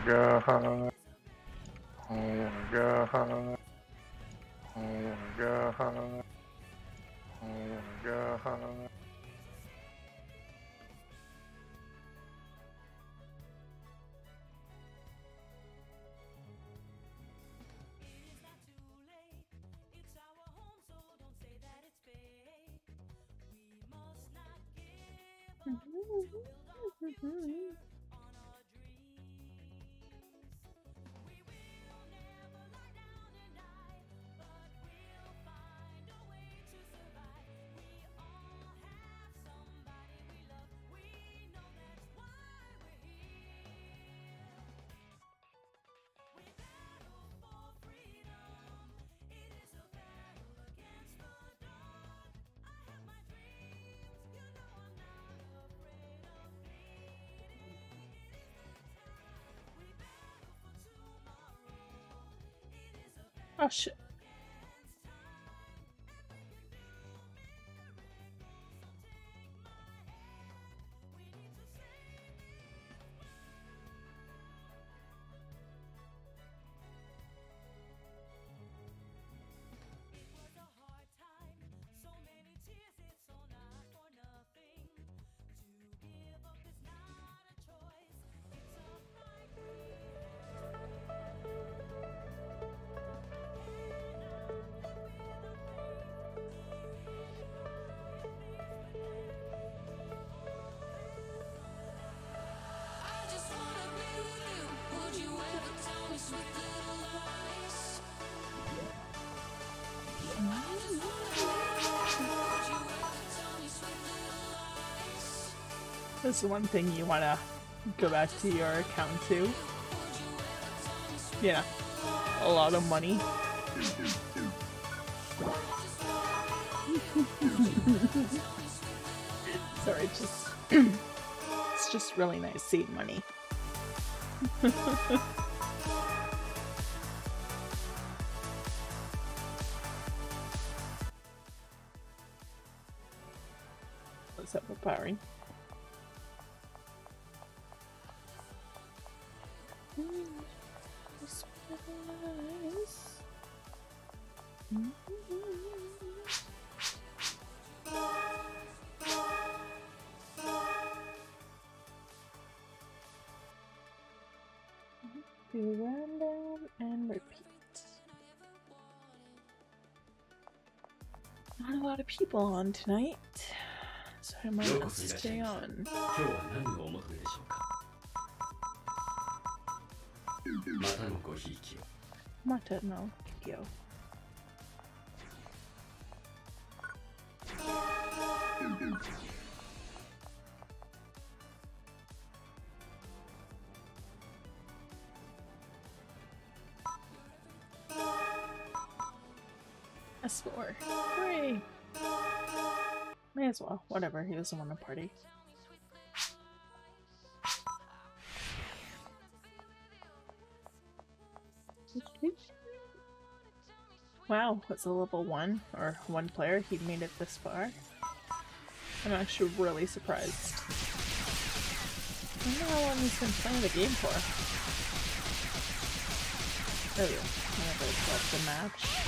god. Oh my god. Oh my god. Oh my god. Oh shit. This is one thing you want to go back to your account to. Yeah, a lot of money. Sorry, it's just really nice seeing money. That's overpowering. Do random and repeat. Not a lot of people on tonight, so I might not stay on. Mata no Kikyo. S4. Hooray! May as well. Whatever, he doesn't want to party. Wow, it's a level 1 or 1 player. He made it this far. I'm actually really surprised. I don't know how long he's been playing the game for. There we go. Whenever it's like the match.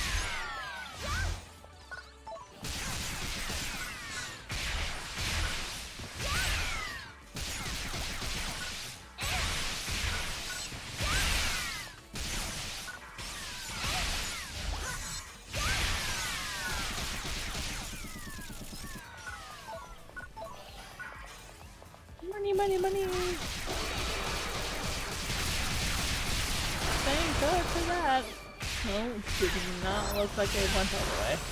Money! Thank God for that! No, it did not look like it went all the way.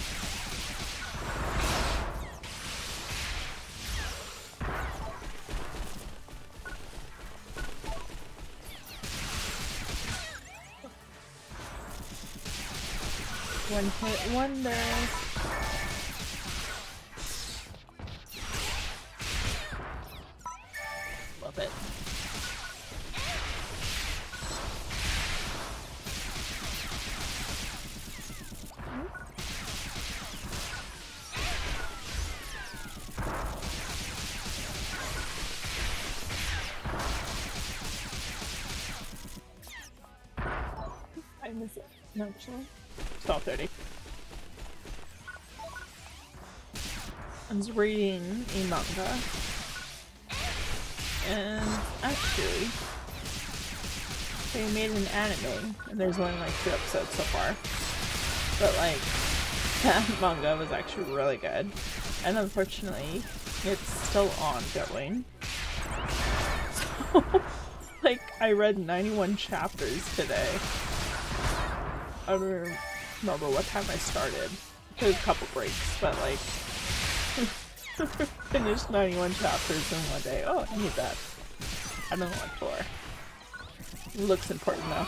One hit wonder. Love it. No, actually. It's 12:30. I was reading a manga. And actually, they made an anime, and there's only like 2 episodes so far. But like, that manga was actually really good. And unfortunately, it's still ongoing. So, like, I read 91 chapters today. I don't remember what time I started. Took a couple breaks, but like, finished 91 chapters in one day. Oh, I need that. I don't know what for. It looks important though.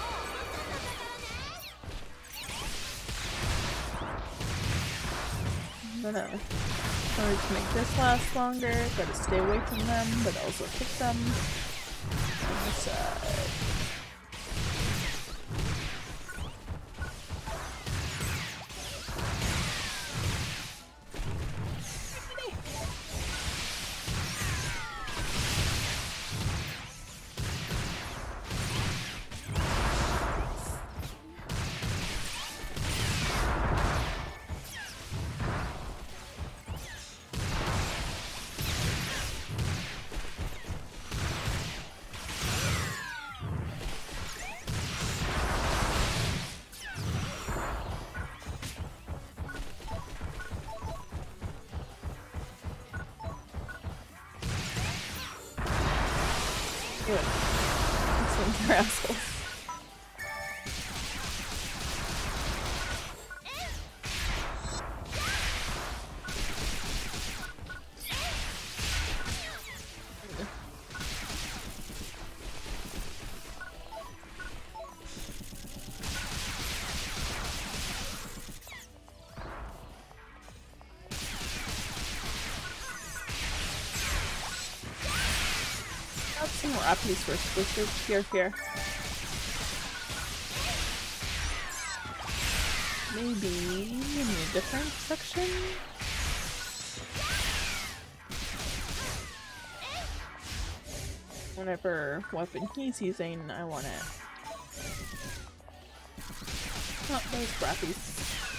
I'm gonna try to make this last longer. Gotta stay away from them, but also kick them. On the side. Good. These things are assholes. Some more appies for exclusive. Here. Maybe in a different section? Whatever weapon he's using, I want it. Oh, those brappies.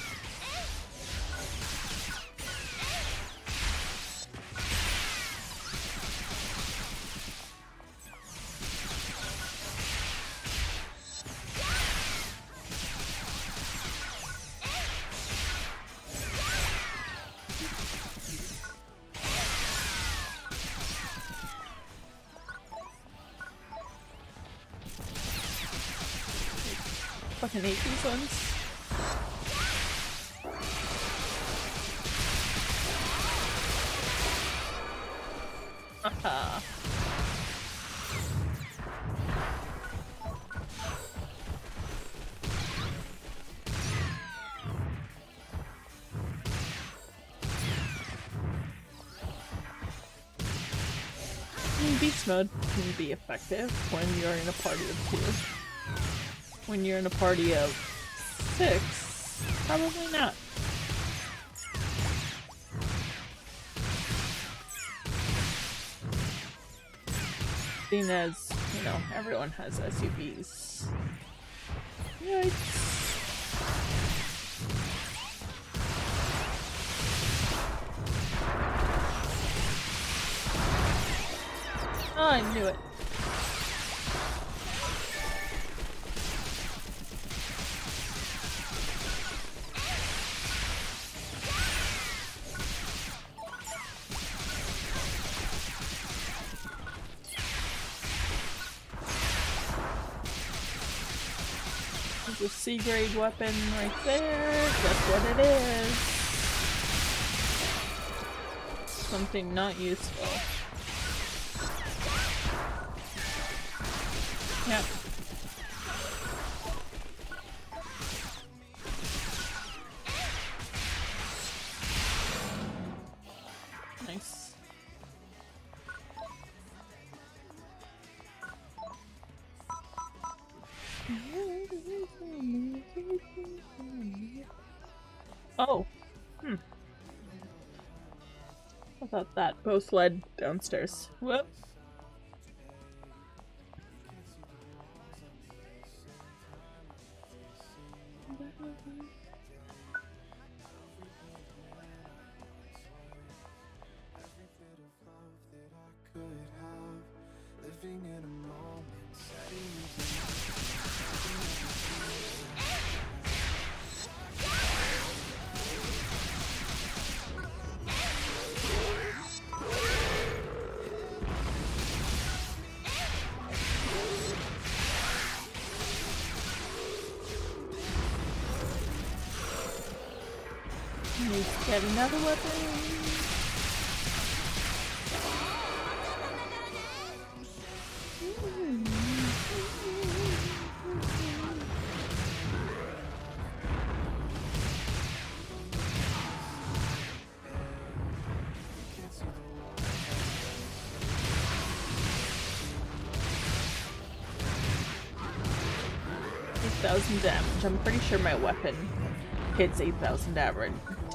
Fucking hate these ones. Haha. Beast mode can be effective when you're in a party of 2. When you're in a party of 6, probably not. Seeing as, you know, everyone has SUVs. Yikes. Oh, I knew it. There's a C-grade weapon right there. That's what it is. Something not useful. Yep. Nice. Oh. I thought that both led downstairs. Whoop. Let's get another weapon. Damage. I'm pretty sure my weapon hits 8,000 damage.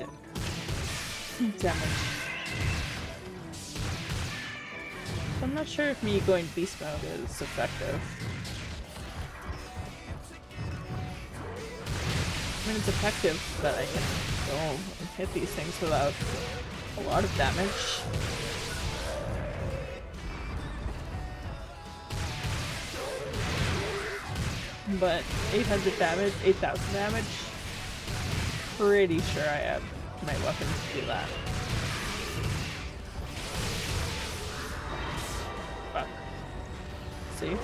I'm not sure if me going beast mode is effective. I mean, it's effective, but I can go and hit these things without a lot of damage. But 800 damage, 8,000 damage, pretty sure I have my weapons to do that. Fuck. See?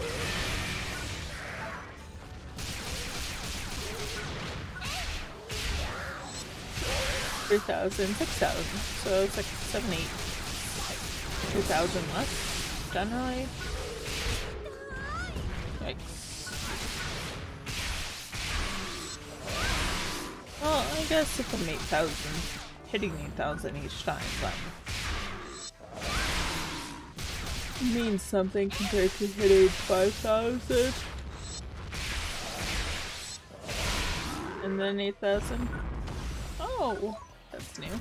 $3,000, $6,000, so it's like 7, 8, 2,000 less, generally. Yikes. Well, I guess if I'm 8,000, hitting 8,000 each time, that means something compared to hitting 5,000. And then 8,000. Oh, that's new.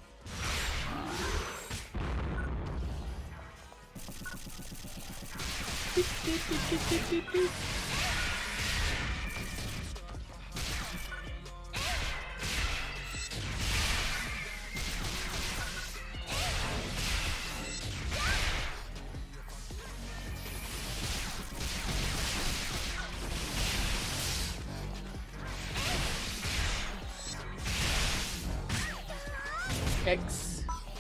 X.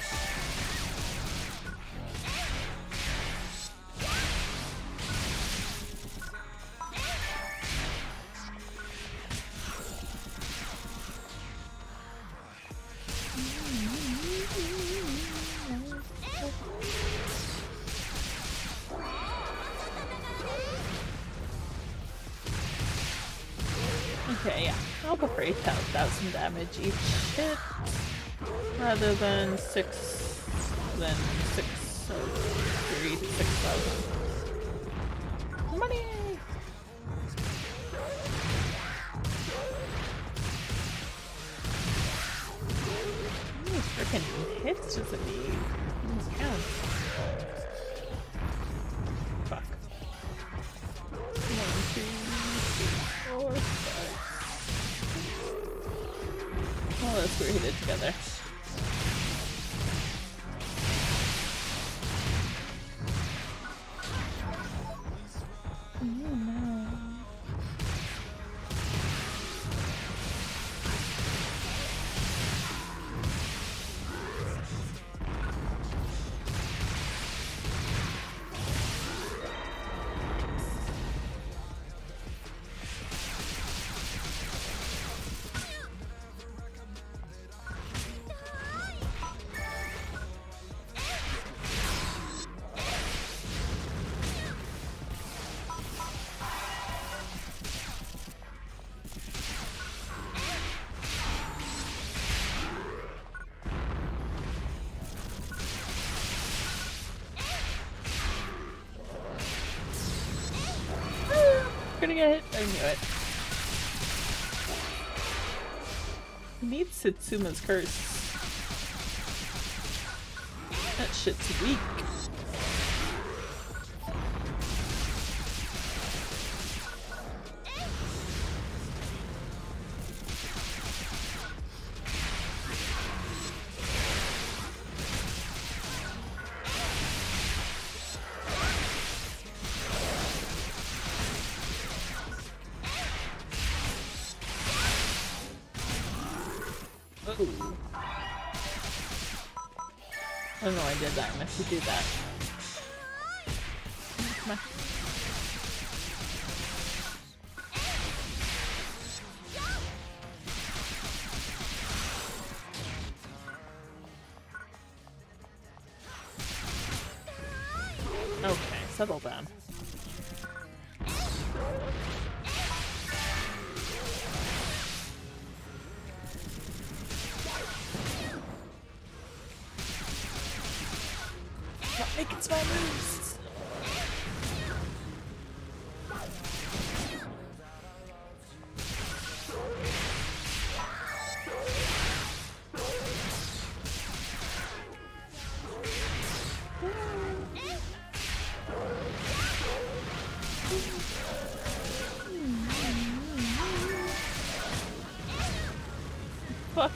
Okay, yeah, I'll go for 8,000 damage each hit. Rather than 6, then 6, so 3 to 6,000. Money! How many frickin' hits does it need? Let's count. Fuck. 1, 2, 3, 4, 5. Oh, that's where we hit it together. Gonna get hit. I knew it. He needs Setsuma's curse. That shit's weak. Oh. I don't know I did that. I meant to do that. Come on. Okay, settle down. Not making small moves. Fuck.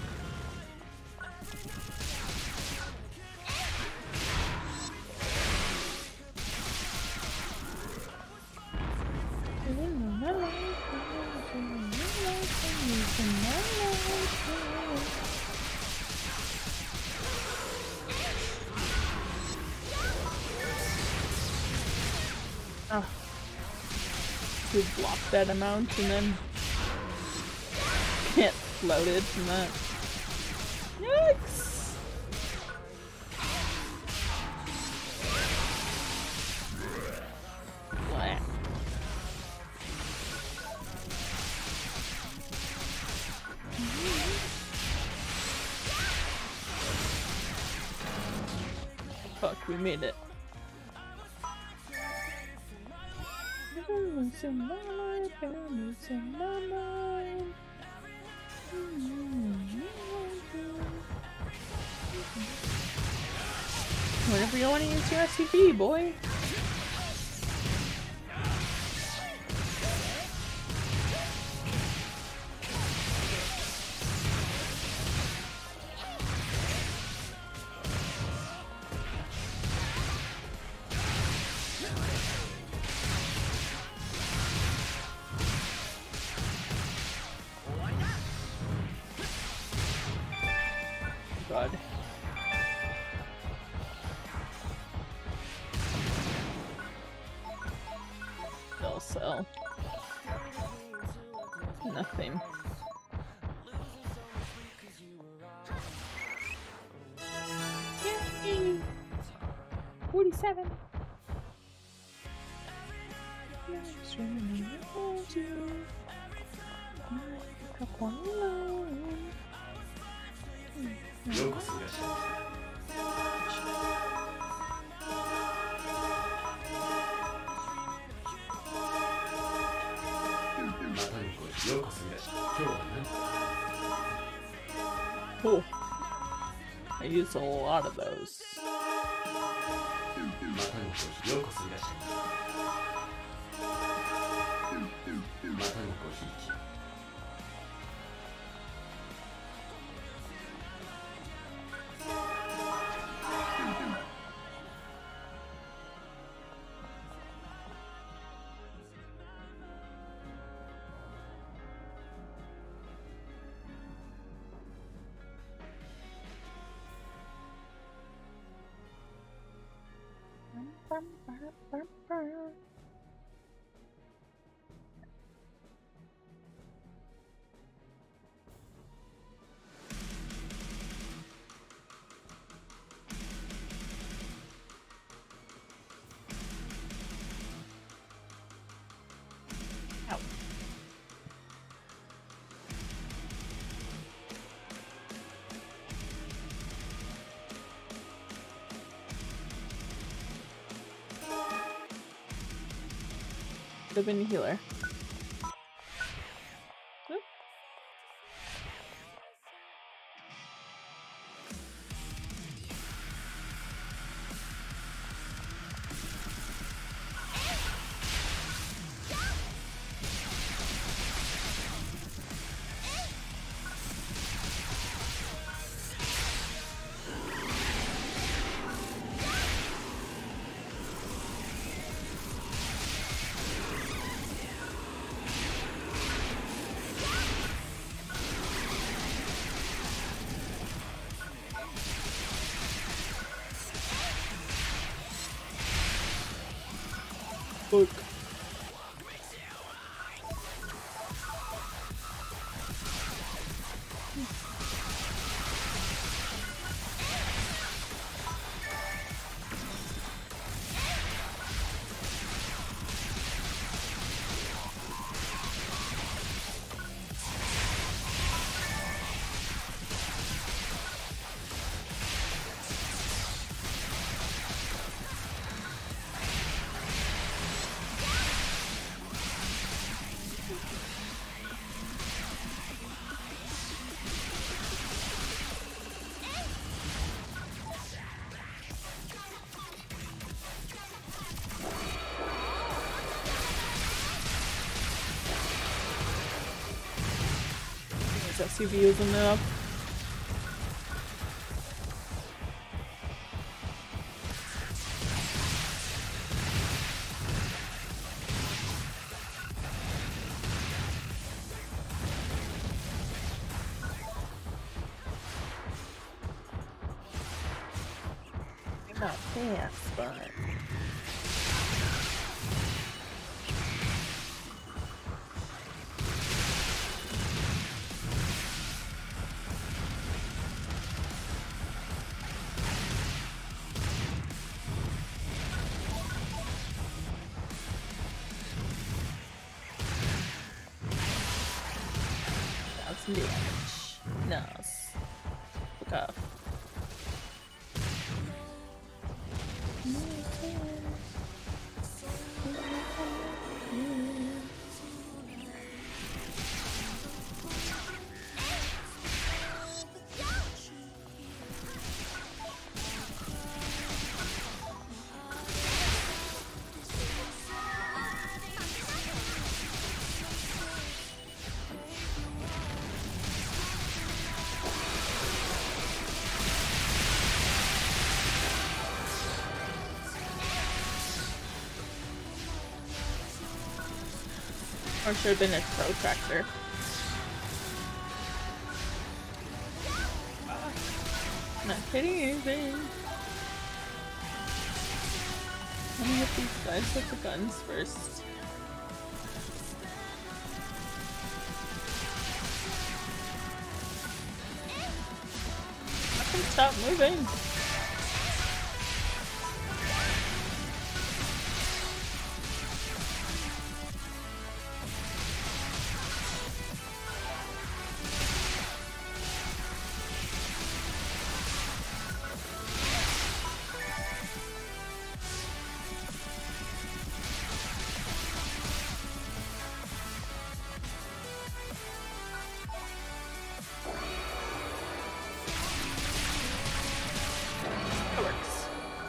Oh. We blocked that amount and then can't float it from that. Yikes! Blah. Fuck, we made it. Whenever you want to use your SCP, boy. God. They'll sell. Nothing. Yay! 47. ようこそいらっしゃいました。またにこへようこそいらっしゃい。今日は何？ Cool. I use a lot of those. またにこへようこそいらっしゃいました。またにこひいき。 Ow. Could have been a healer. Oop. Fuck. His SUV isn't enough. Not fast, but that's some damage. Nice. Look up. Or should have been a protractor. Not hitting anything. Let me hit these guys with the guns first. I can stop moving. That works.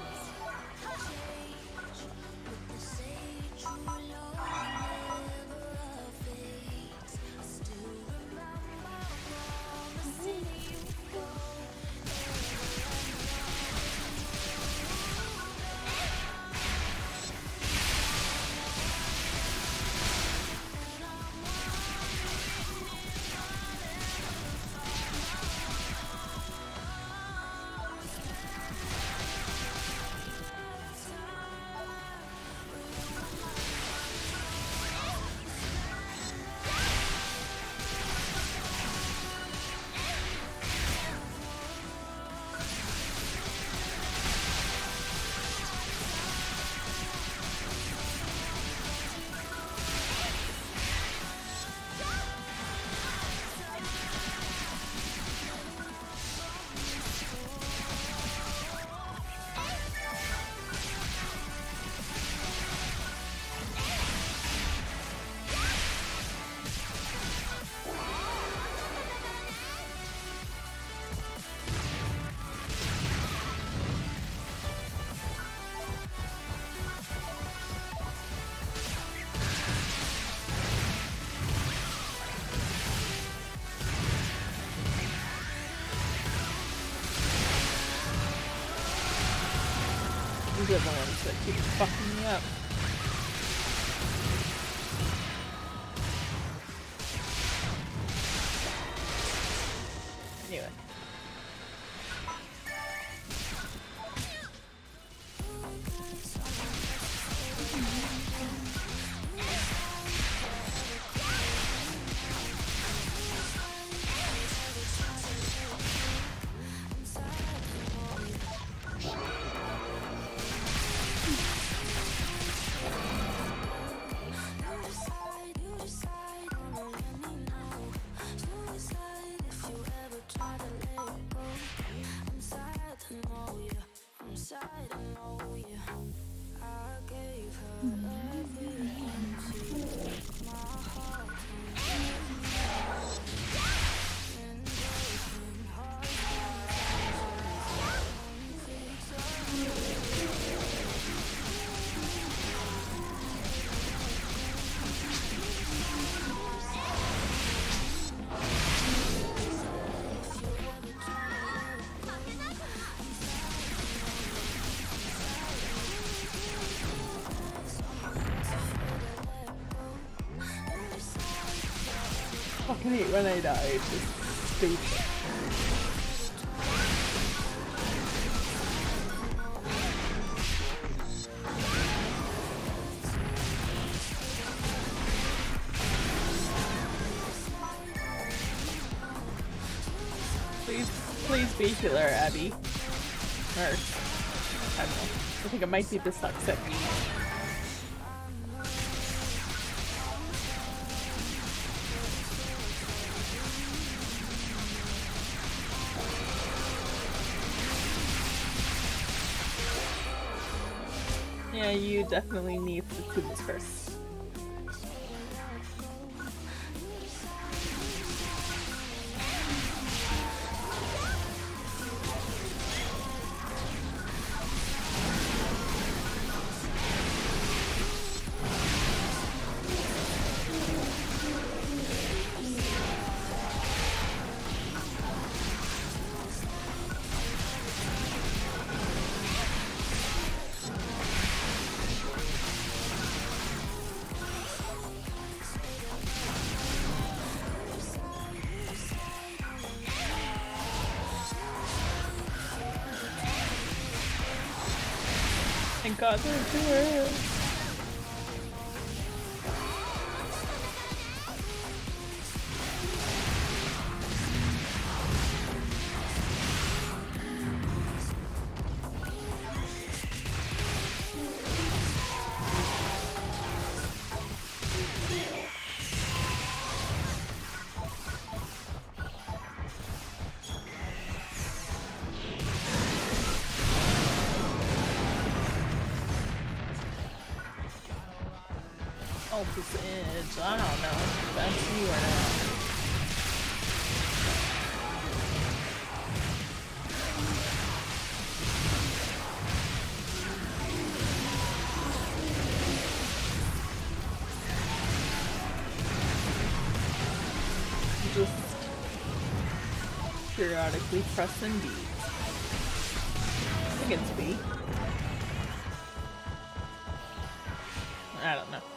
These are the ones that keep fucking me up. Anyway. hate when I die. It's just stupid. Please be healer, Abby. Or, I don't know. I think it might be the sucks at me. Yeah, you definitely need to do this first. Thank God there's two words. Edge. I don't know if that's you or not. Just periodically press and B. I think it's B. I don't know.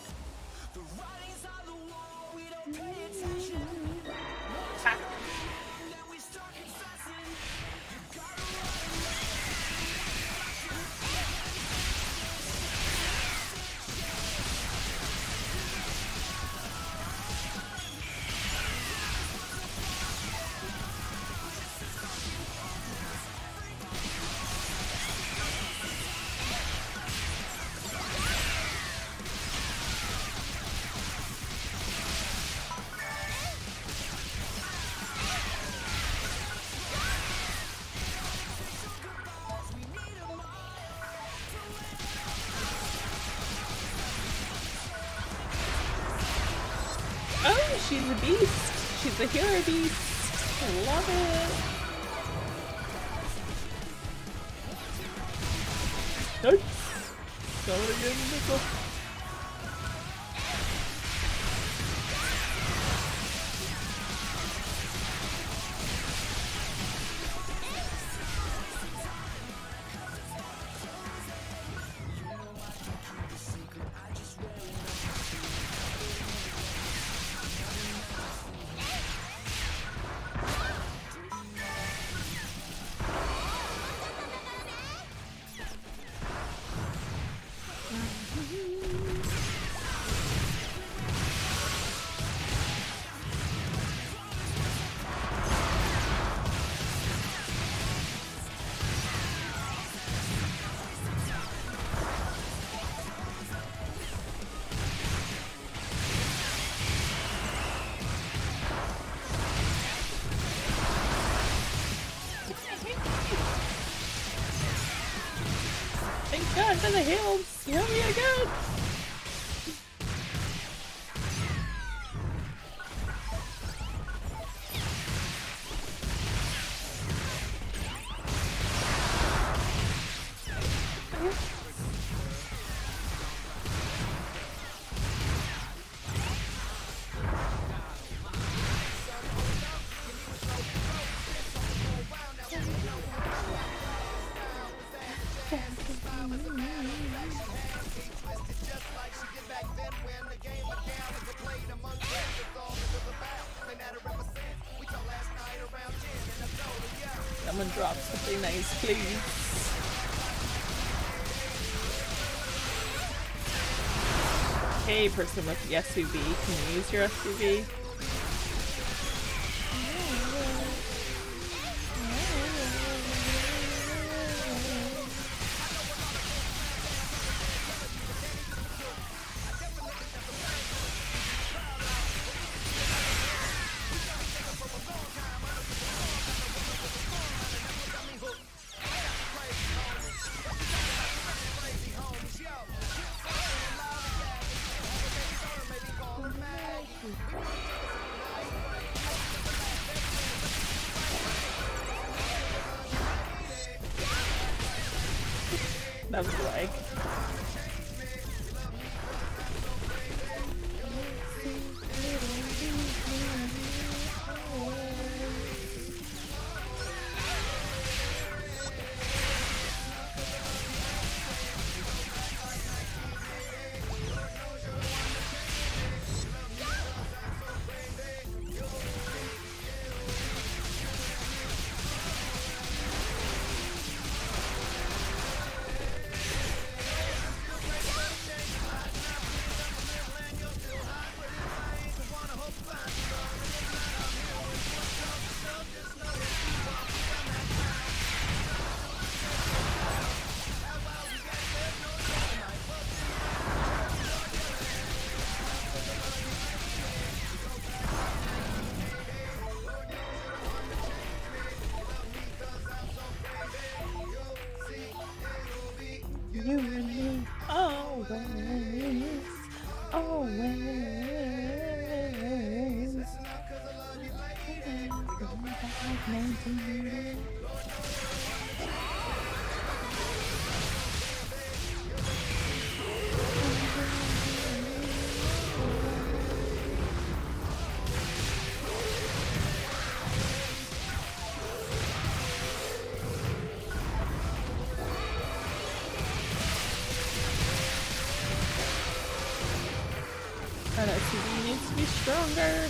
She's a beast. She's a healer beast. I love it. Nope. Got it again, Nickel. Thank God for the hills! Heal me again! Someone drop something nice, please. Hey, person with the SUV, can you use your SUV? That was like. You and me, always, always. That SUV needs to be stronger.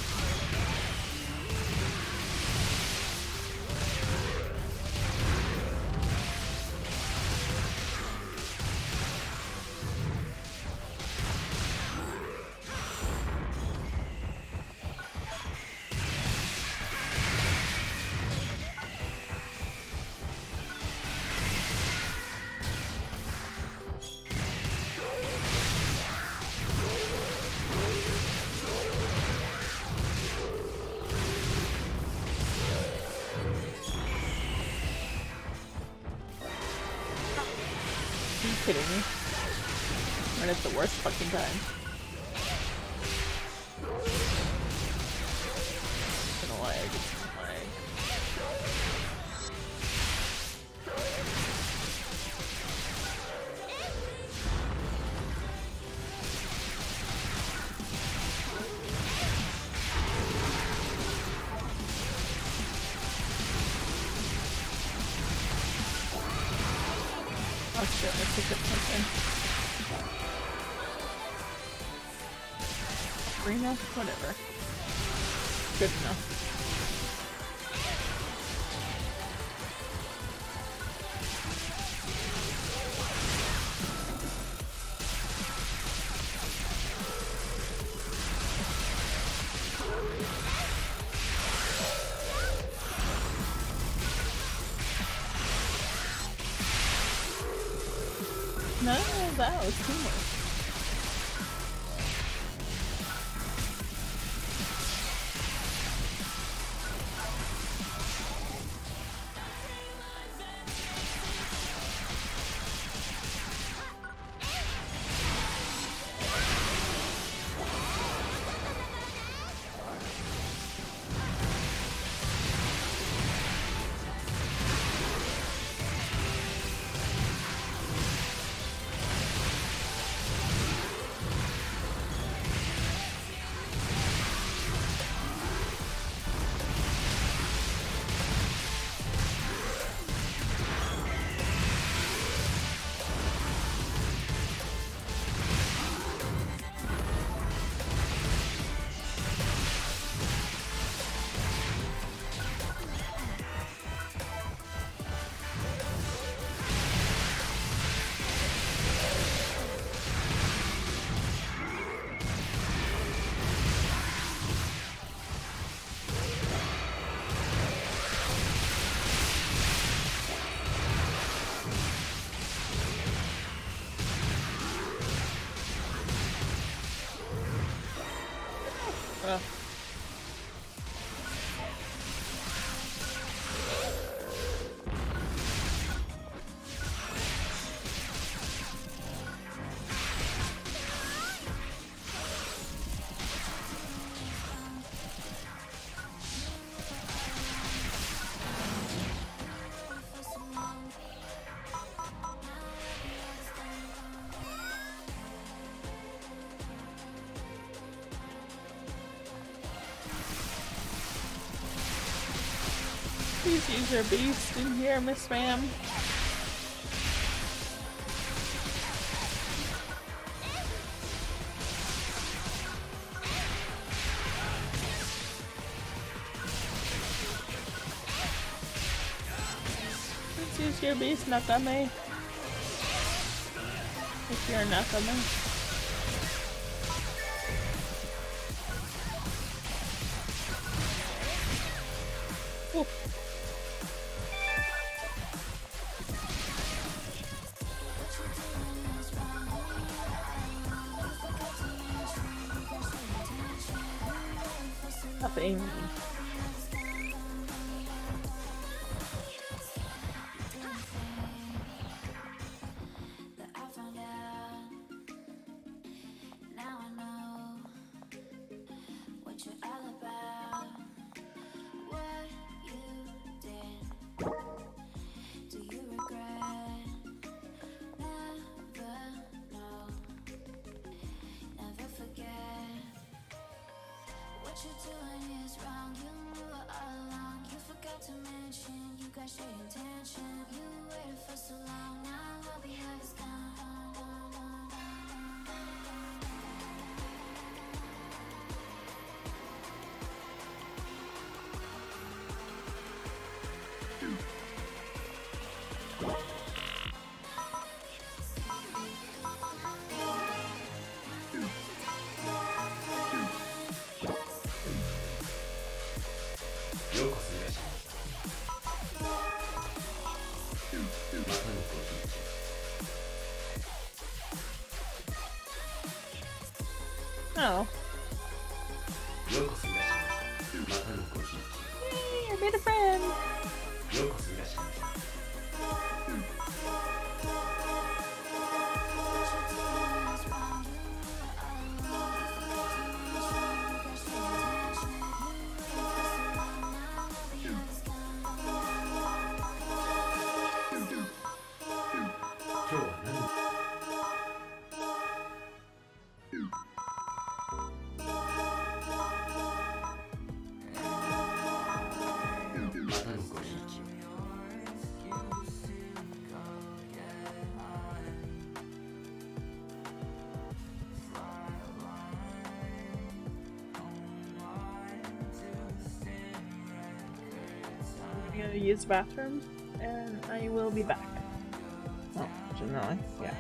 Are you kidding me? Right at the worst fucking time. It's gonna lag, it's gonna lag. Oh shit, I picked up something. Arena? Whatever. Good enough. No, that was too much. Ugh. Please use your beast in here, Miss Ma'am. Please use your beast, Nakame. If you're Nakame. Ooh. Nothing. Oh. Yay, I made a friend! I'm gonna use the bathroom and I will be back. Oh, generally, yeah.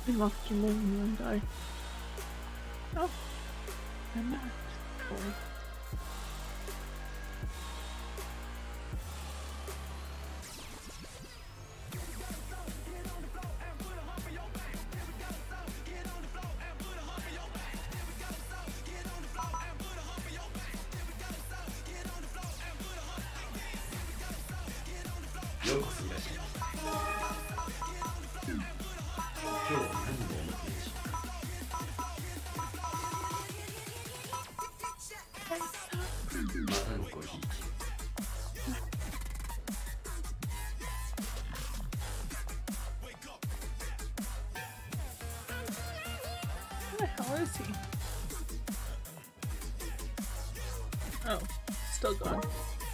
You lost your name in one die. Oh, I'm not. Boy. ようこそいらっしゃいました。今日は何をお持ちでしょうか。またのごひいき。 Where the hell is he? Oh, still gone.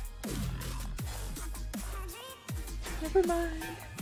Never mind.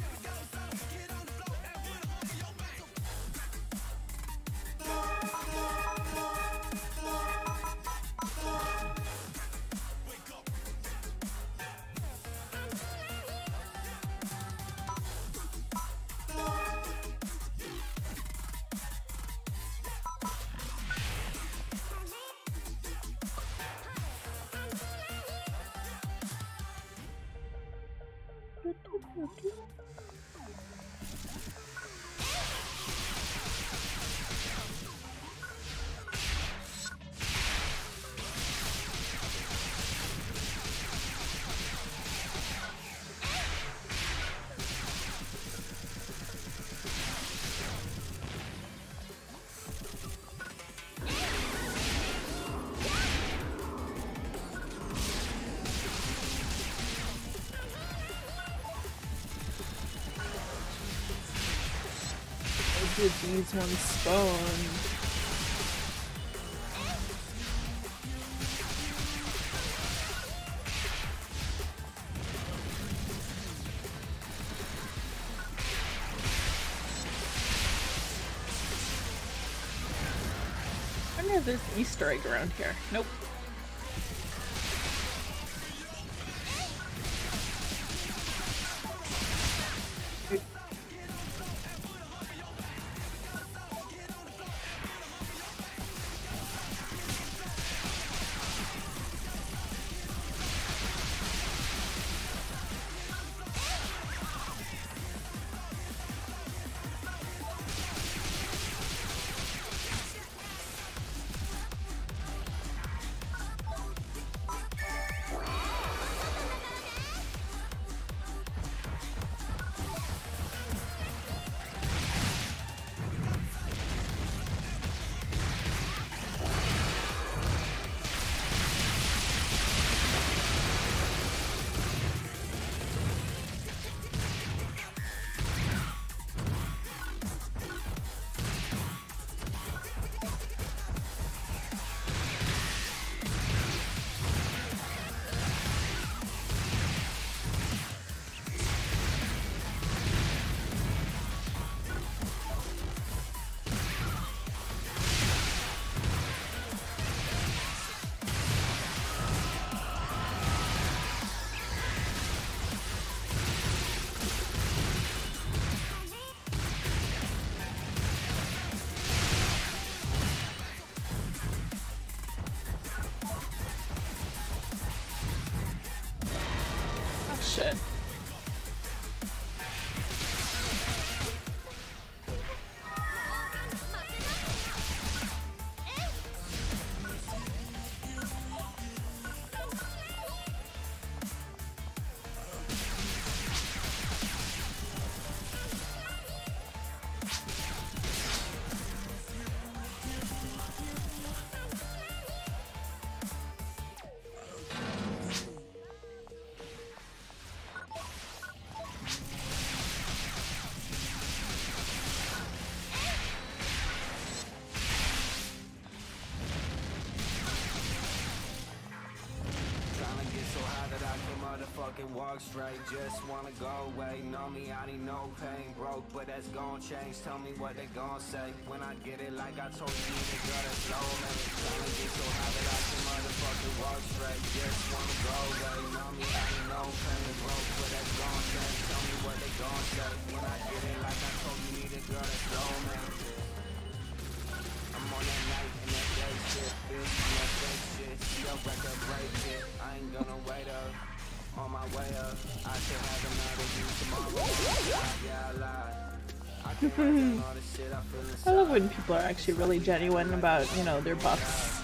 Did these ones spawn? I wonder if there's an Easter egg around here. Nope. Shit. Walk straight, just wanna go away. Know me, I need no pain. Broke, but that's gon' change. Tell me what they gon' say when I get it. Like I told you, the girl that's low, man. Tryna get so high that I can motherfucking walk straight. Just wanna go away. Know me, I need no pain. Broke, but that's gon' change. Tell me what they gon' say when I get it. Like I told you, the girl that's low, man. On my way up, I should have another you tomorrow. Yeah, I lied. I can't write down all the shit I feel inside. I love when people are actually really genuine about, you know, their buffs.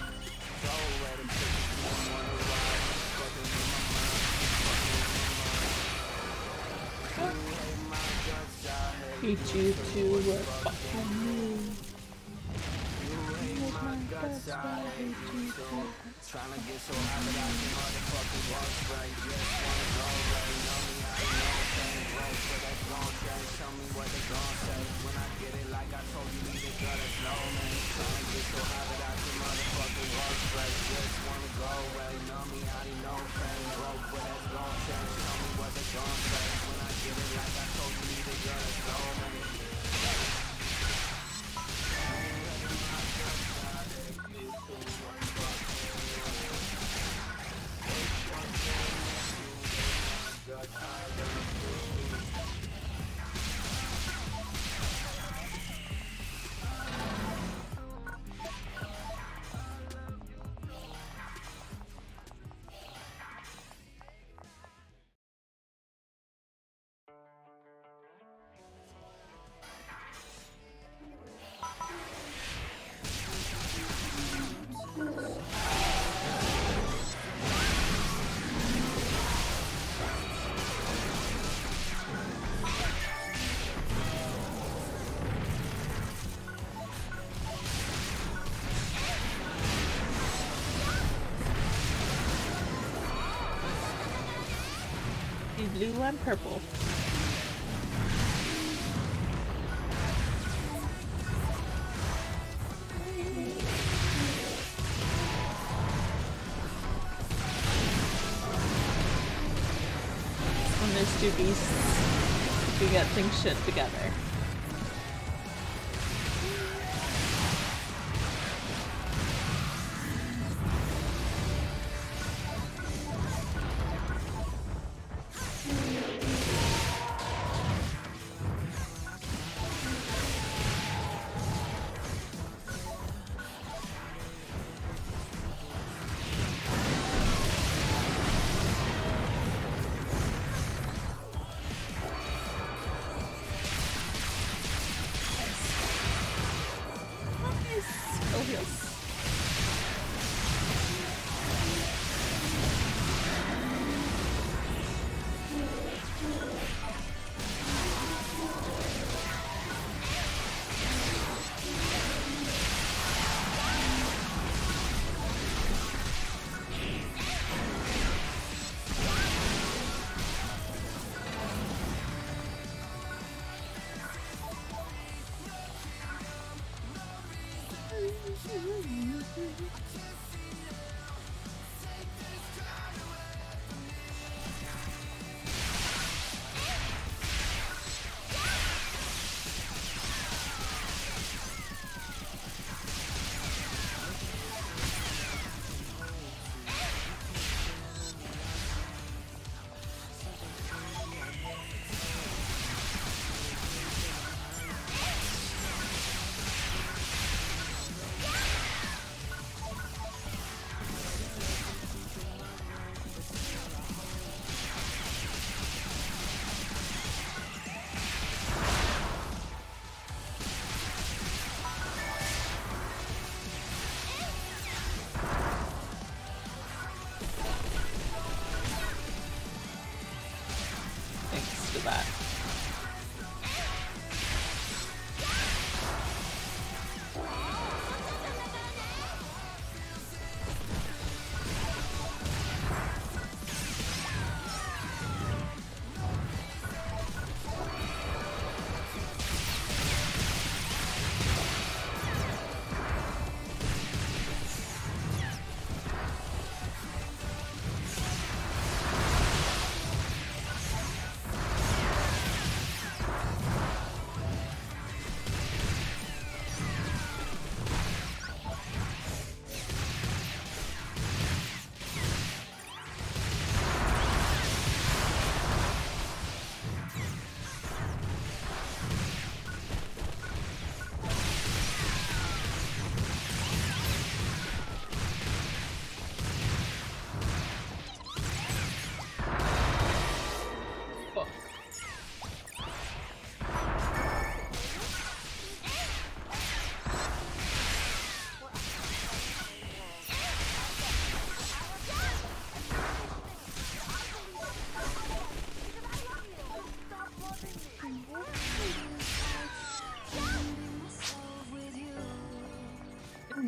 Hate you too, we're fucking you. Tryna get so high that I can motherfucking walk straight. Just wanna go right. Know me, I ain't never saying broke, but that's gon' change. Tell me what they gon' say. When I get it, like I told you, need a girl that's low, man. Tryna get so high that I can motherfucking walk straight. Just wanna go away. Know me, I ain't no pain broke, but that's gon' change. Tell me what they gon' say. When I get it, like I told you, need a girl that's low, man. Blue and purple. When there's two beasts, you get things shit together.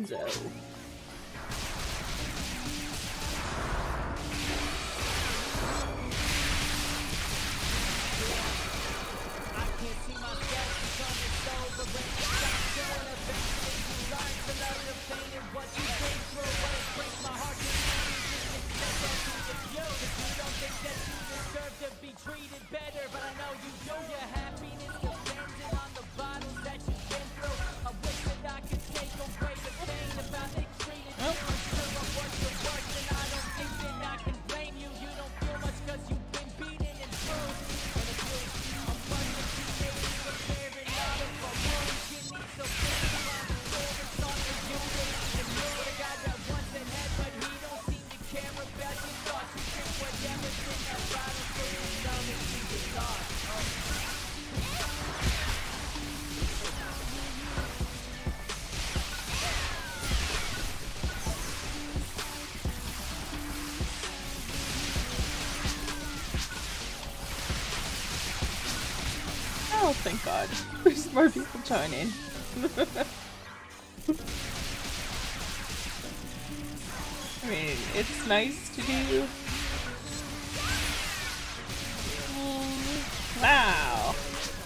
Hanzo. Oh, thank God. There's more people joining. I mean, it's nice to do. Wow.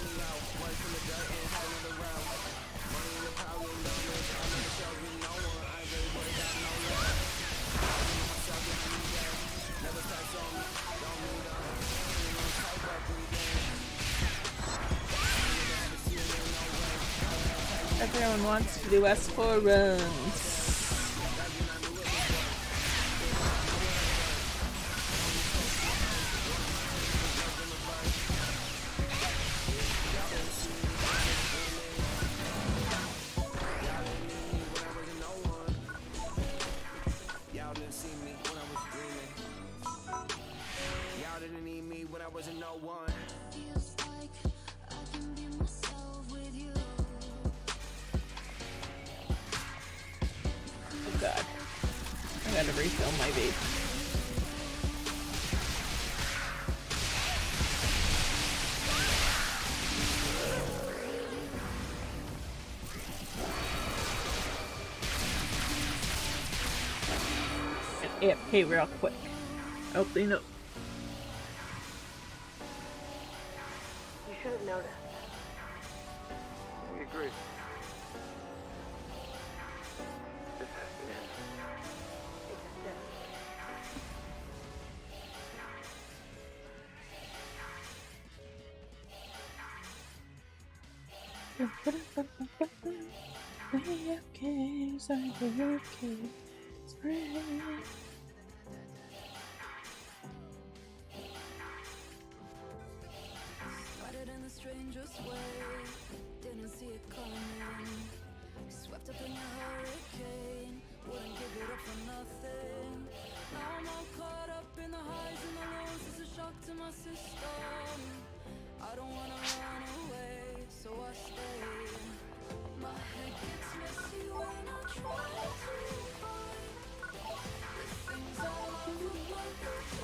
Everyone wants to do S4 runs. Oh God, I gotta refill my vape. And AFK real quick. Opening up. You should have noticed. We agree. This has to end. AFKs are AFKs. Started in the strangest way, didn't see it coming. Swept up in a hurricane, wouldn't give it up for nothing. Now I'm all caught up in the highs and the lows, it's a shock to my system. I don't wanna run away, so I stay. My head gets messy when I try to find the things I love about the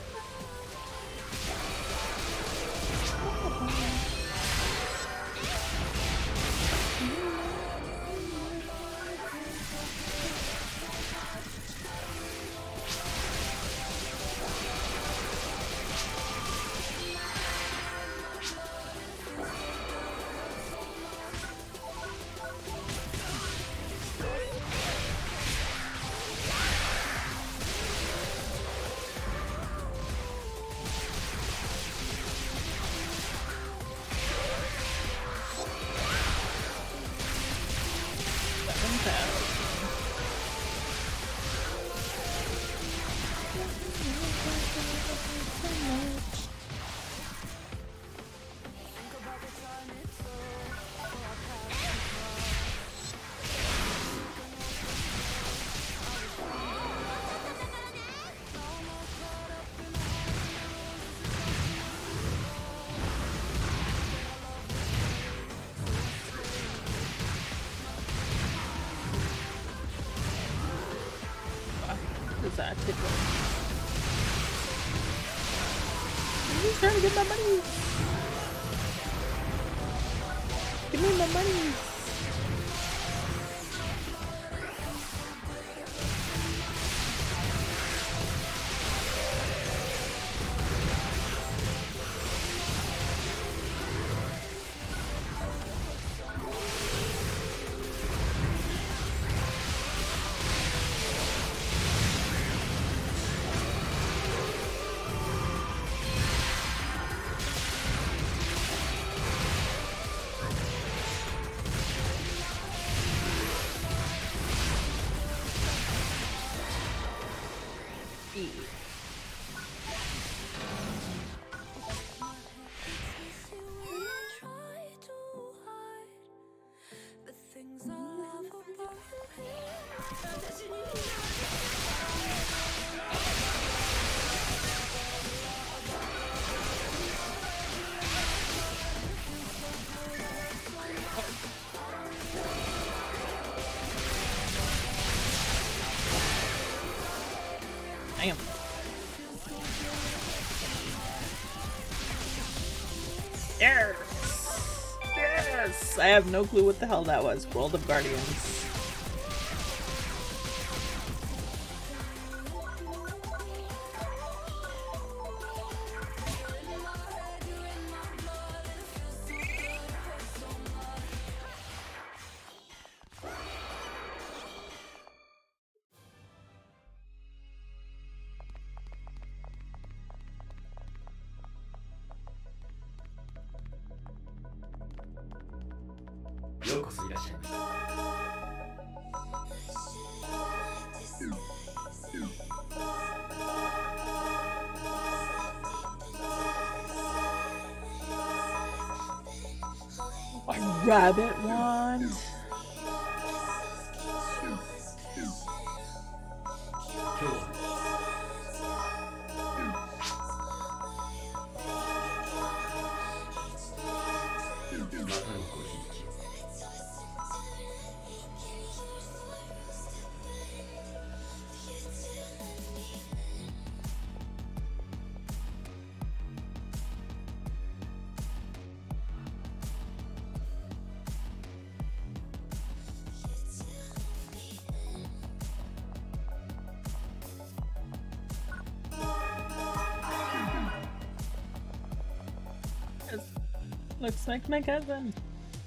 that did work. He's trying to get my money. Give me my money. E. Damn. Yes! Yes! I have no clue what the hell that was. World of Guardians. ようこそいらっしゃいませ。 A rabbit wand? Looks like my cousin.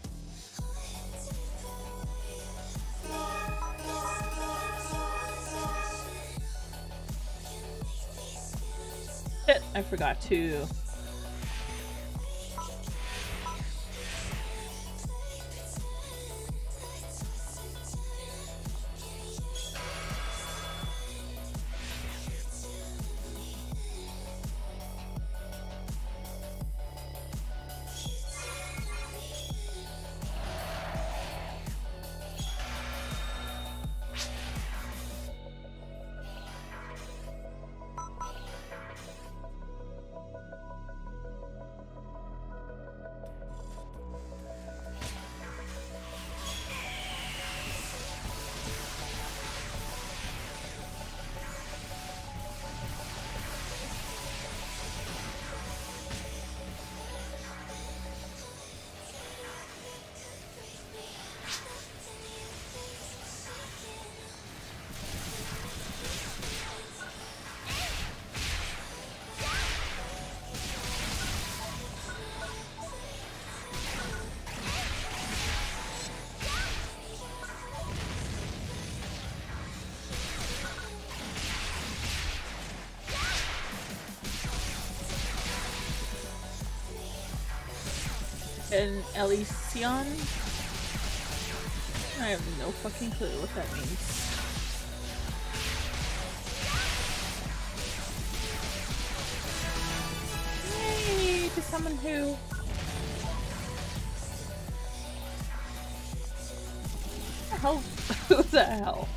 Shit, I forgot to. An Elysion? I have no fucking clue what that means. Yay! To someone who... What the hell? Who the hell?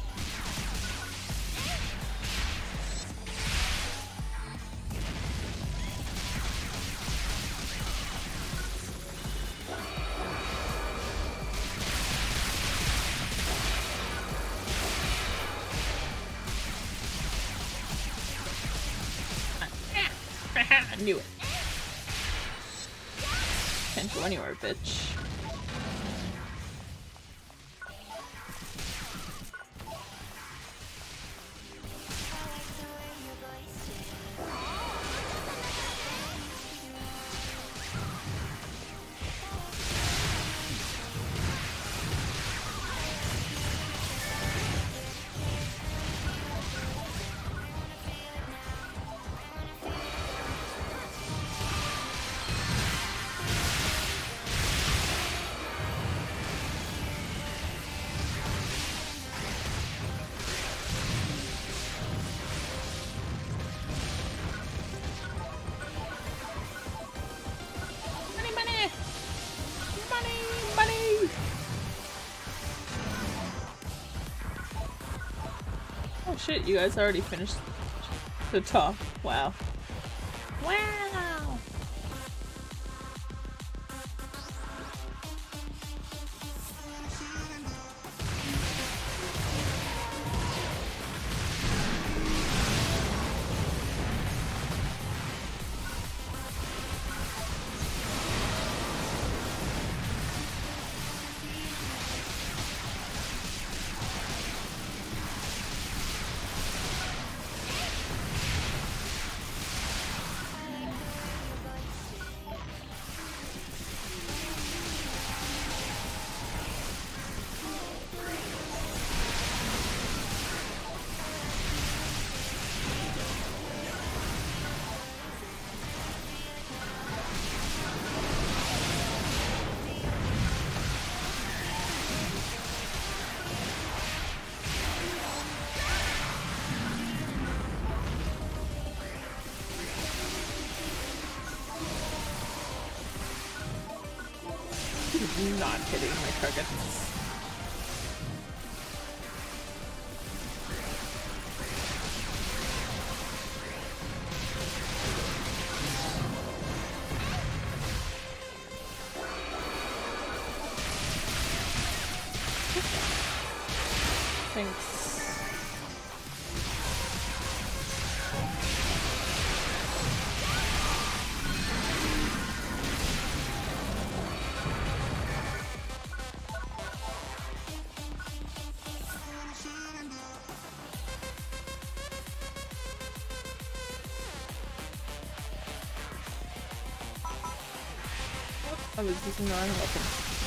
I knew it. Can't go anywhere, bitch. shit, you guys already finished the top. Wow. Wow! Not hitting my targets. Thanks. I was using the wrong weapon.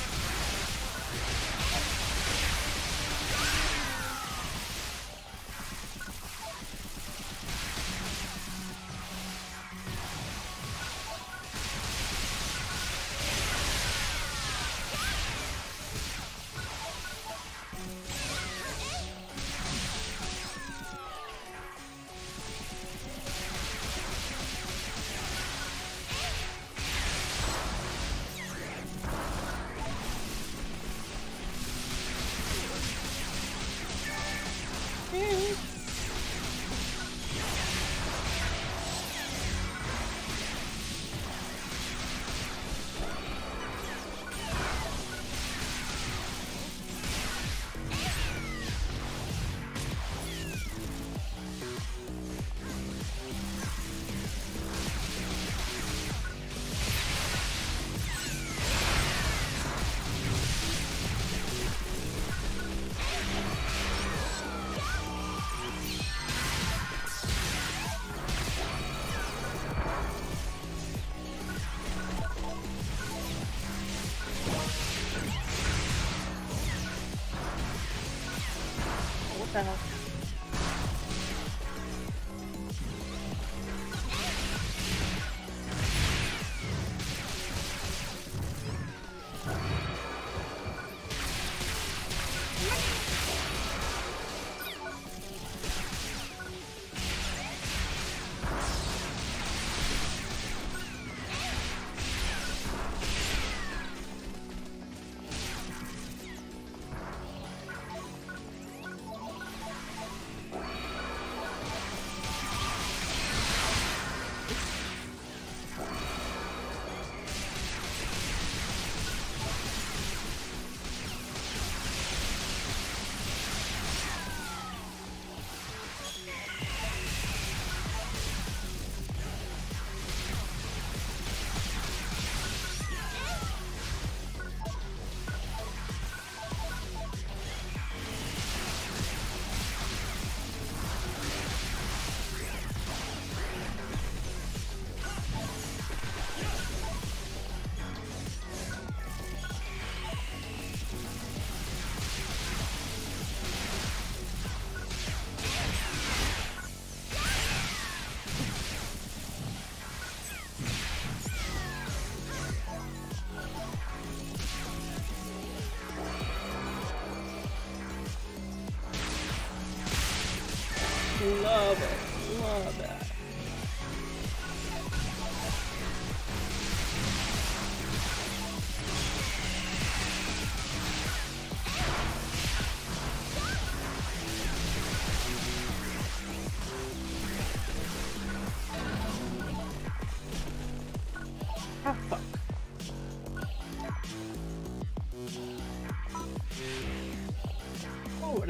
What the hell?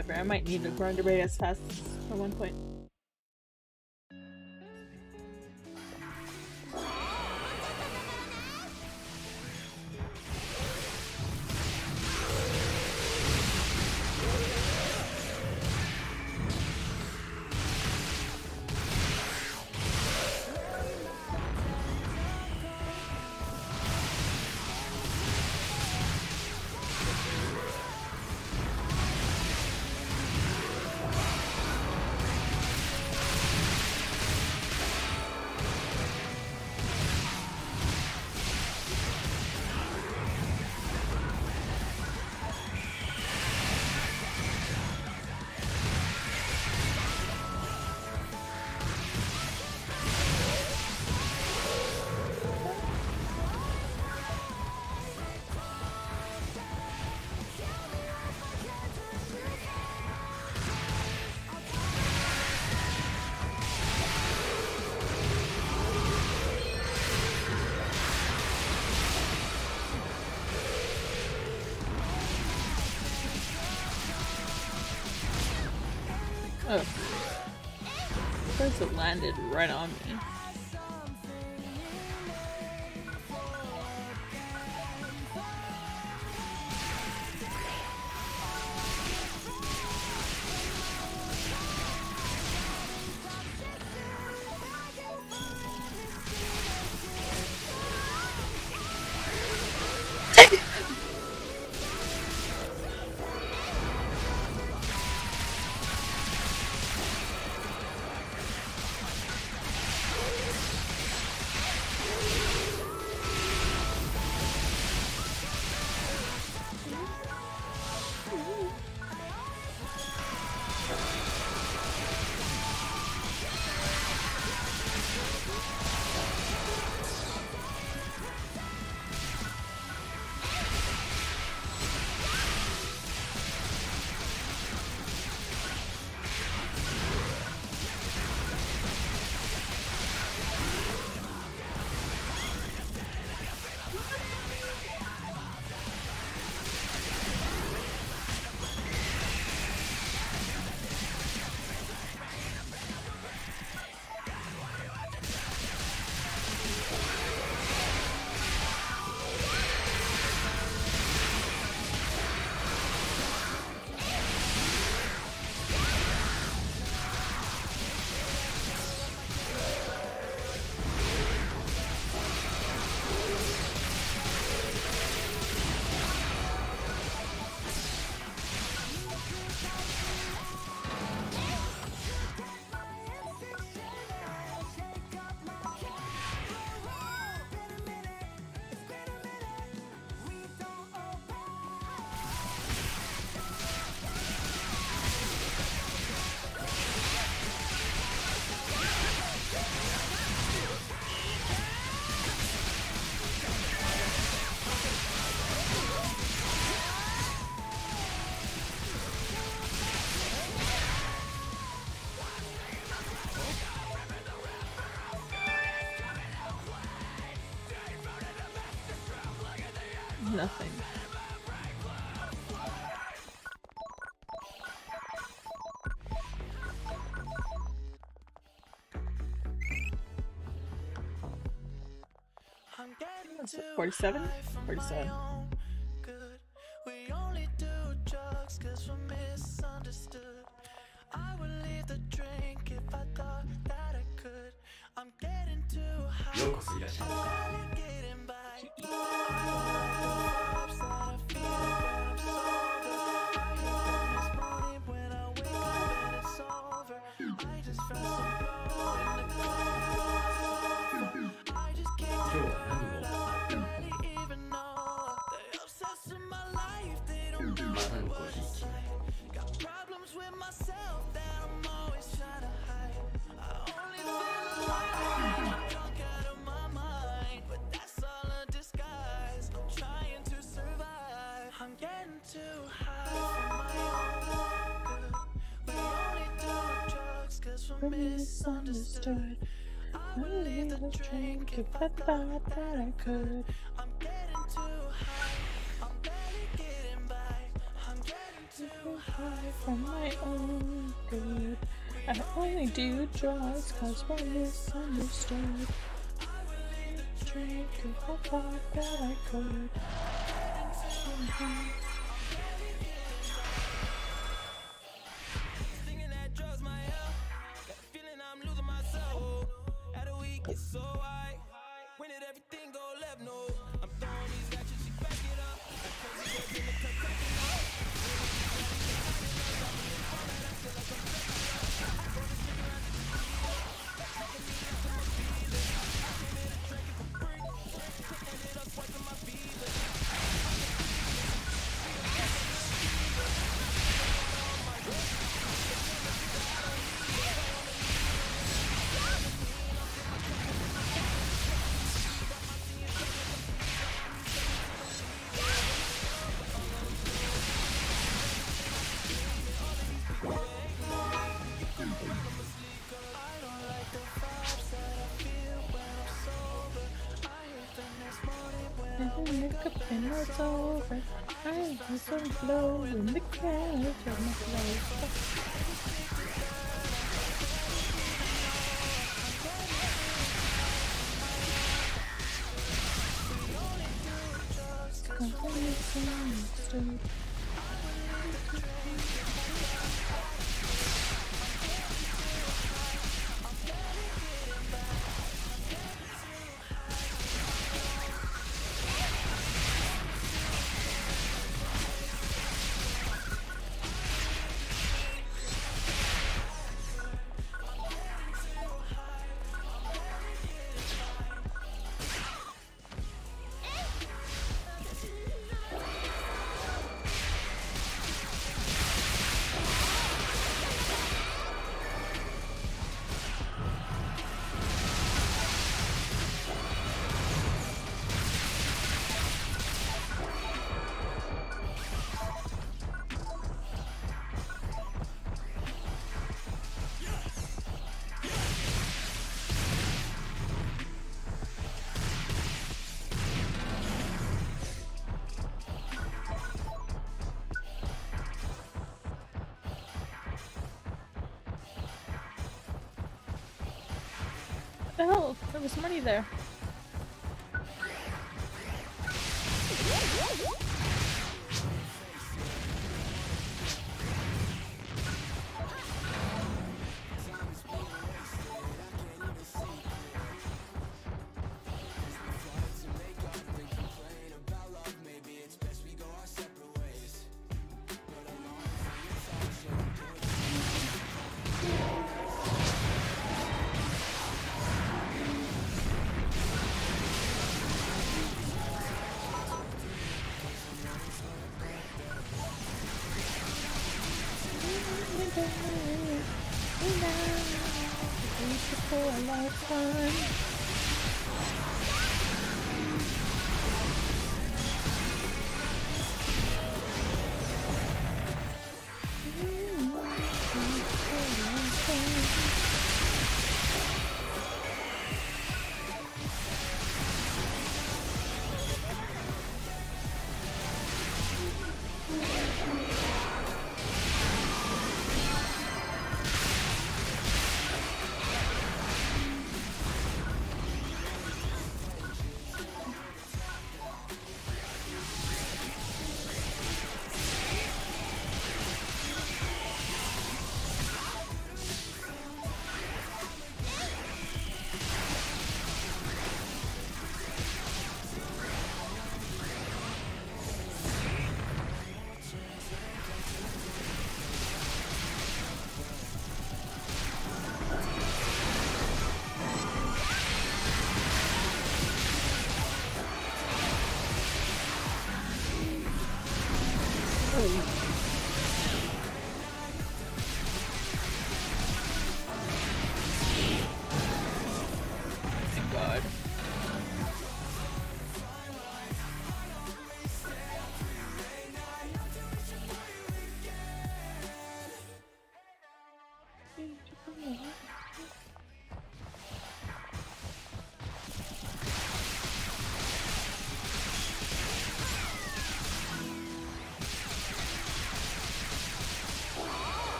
whatever. I might need to run to as fast at one point. Oh. Of course it landed right on me. Nothing. What's it, 47? 47. We only do drugs 'cause we're misunderstood. I would leave the drink if I thought that I could. I'm getting too high. ようこそいらっしゃいました。 Getting by. Vibes that I feel when I'm sober. I hate them this morning when I wake up and it's over. I just felt some blow in the club. I just can't 今日は何を barely even know. They obsessed with my life. They don't know またのごひいき got problems with myself that I'm always trying to hide. I only feel alive, drunk out of my mind, but that's all a disguise. I'm trying to survive. I'm getting too high for my own good. We only do drugs 'cause we're misunderstood. I would leave the drink if I thought that I could. I'm getting too high. I'm barely getting by. I'm getting too from my own good. I only do drugs cause we're misunderstood. Drink if I thought that I could. Thinking that drugs might help. Got the feeling I'm losing myself. At a week, it's so high. When did everything go left? No, I'm throwing these actions, she back it up. Wake up and it's over. I was so low in the clouds of my life. Oh, there was money there. For a lifetime.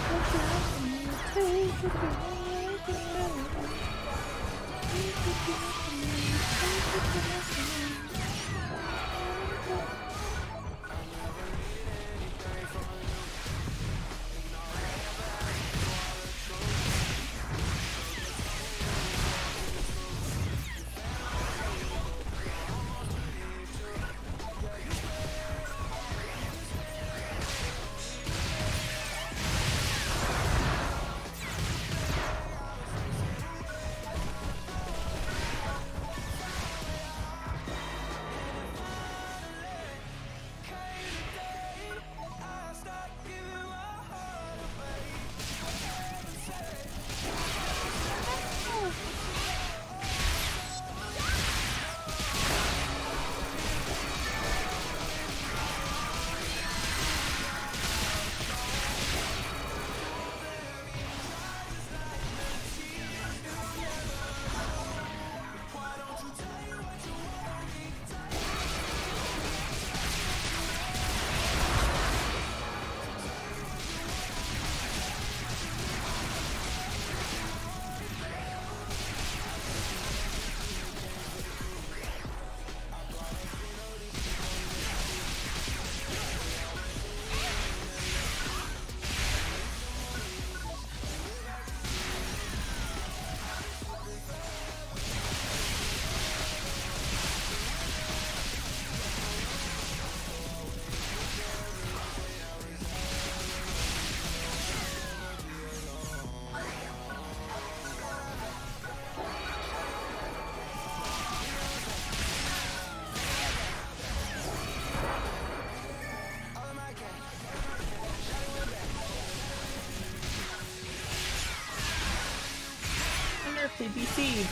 CBC.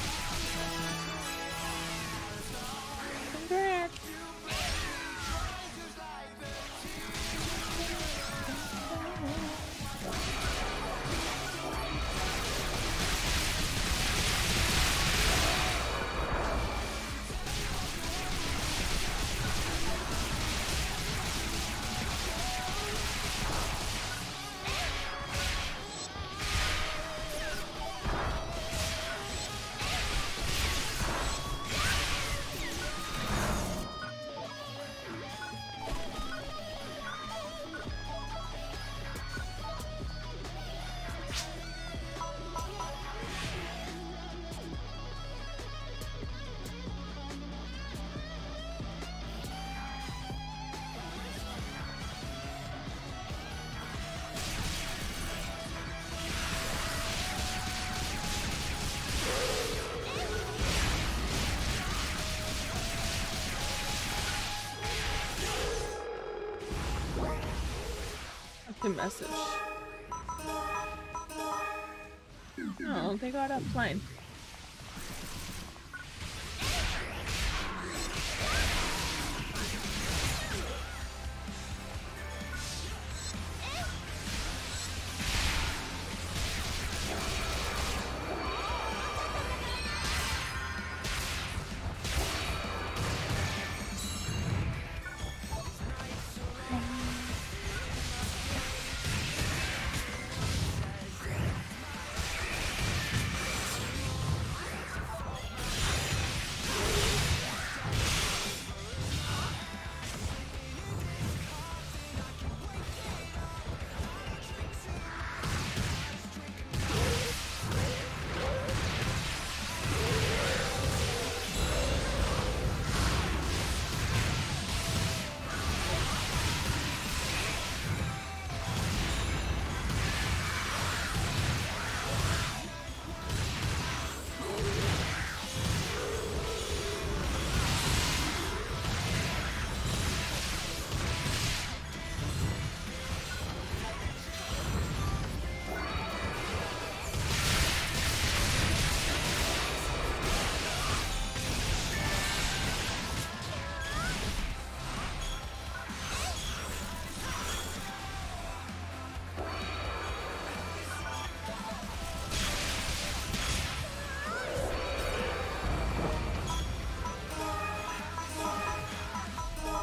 Congrats. Message. Oh, they got offline.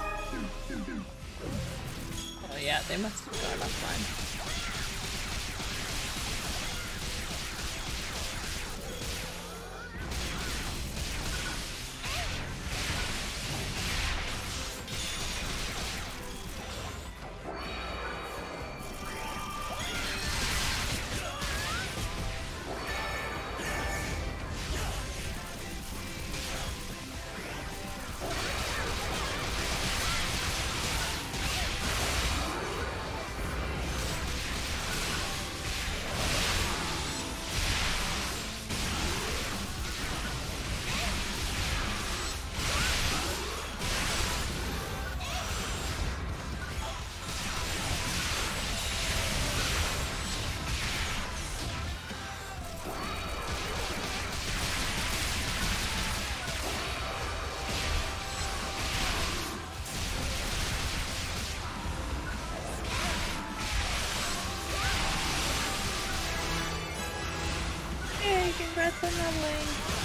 Yeah, they must have gone offline. Congrats on leveling.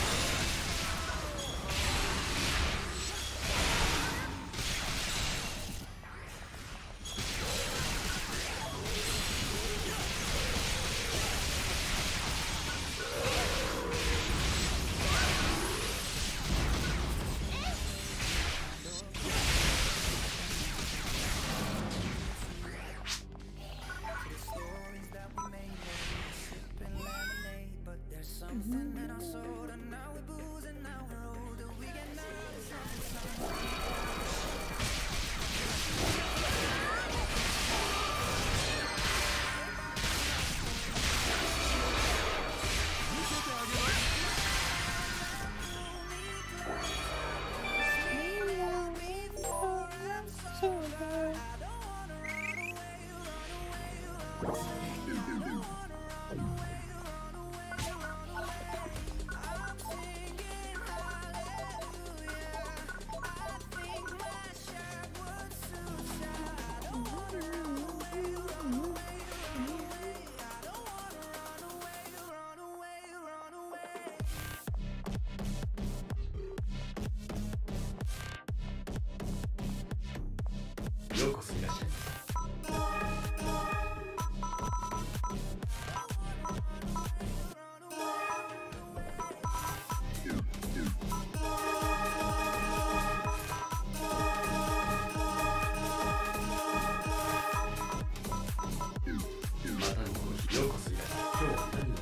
ようこそいらっしゃいます。またのごようこそいらっしゃい。今日は何を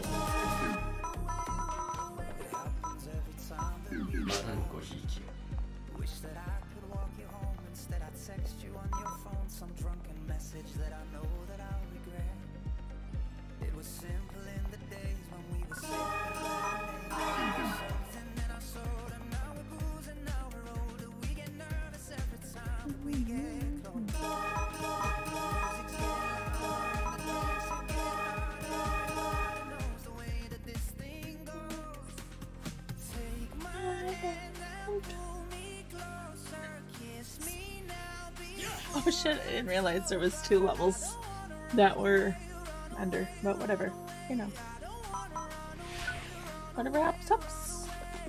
またのごひいきを。 Wish that I could walk you home. Instead I text you on your phone some drunken message that I know that I'll regret. It was simple in the days when we were sipping lemonade. Something in our soda, now we're boozing, now we're older. We get nervous every time that we get close. Music's getting louder, the drinks are getting harder. Everybody knows the way that this thing goes. Take my hand and pull me closer, kiss me now, be Oh shit, I didn't realize there was 2 levels that were under, but whatever, you know. Whatever happens, happens.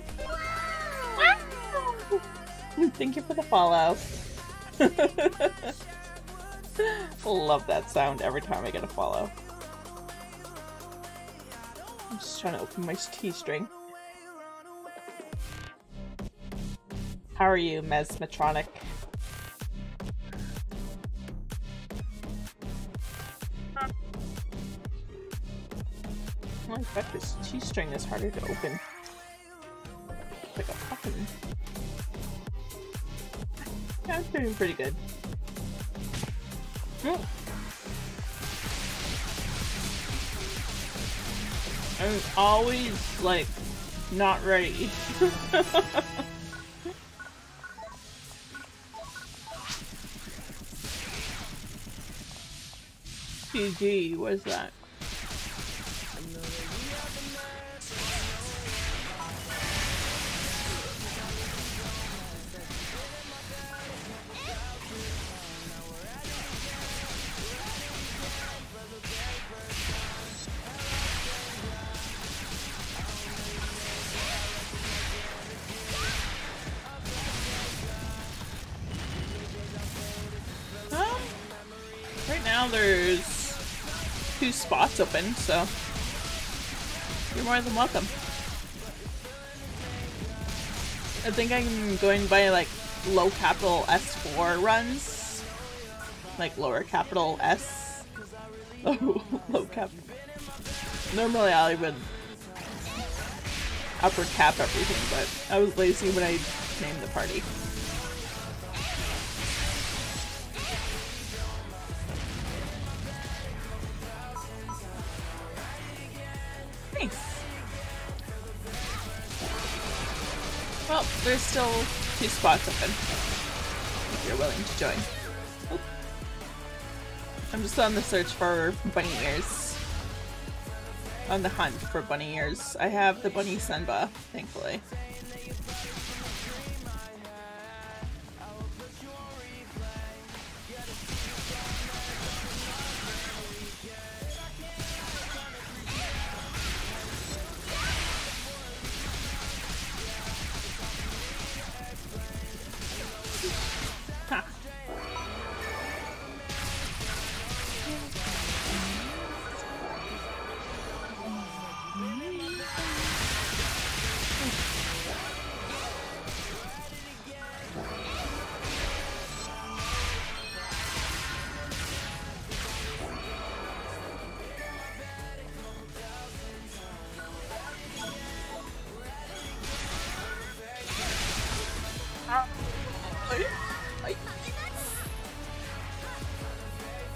Thank you for the follow. Love that sound every time I get a follow. I'm just trying to open my T-string. How are you, Mesmetronic? Oh, in fact, this T-string is harder to open. It's like a fucking... Yeah, I'm doing pretty good. I'm always, like, not ready. GG, what is that? Right now there's 2 spots open, so you're more than welcome. I think I'm going by like low capital S4 runs, like lower capital S. Oh, low cap. Normally I would upper cap everything, but I was lazy when I named the party. Nice. Well, there's still 2 spots open if you're willing to join. Oop. I'm just on the search for bunny ears. On the hunt for bunny ears. I have the bunny Senba, thankfully.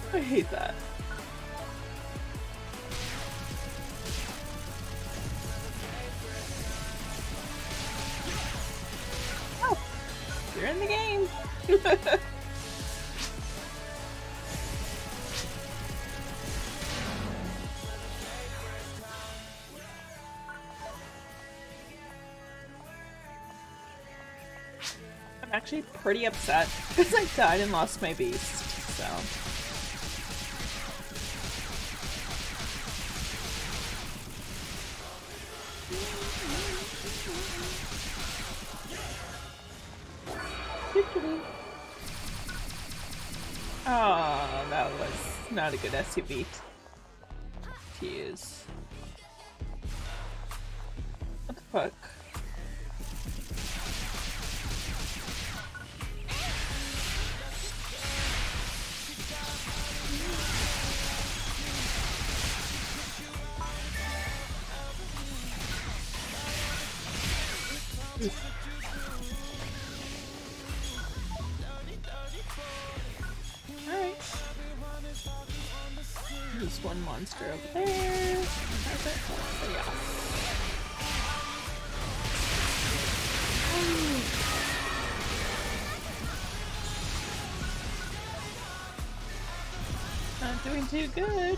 I hate that. Oh, you're in the game. I'm actually pretty upset because I died and lost my beast, so. Oh, that was not a good SUV to use. What the fuck? Alright. There's one monster over there. How's it? Oh, yeah. Not doing too good.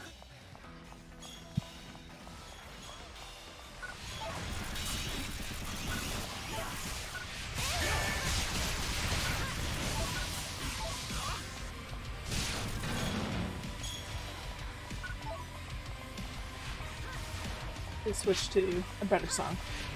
They switched to a better song.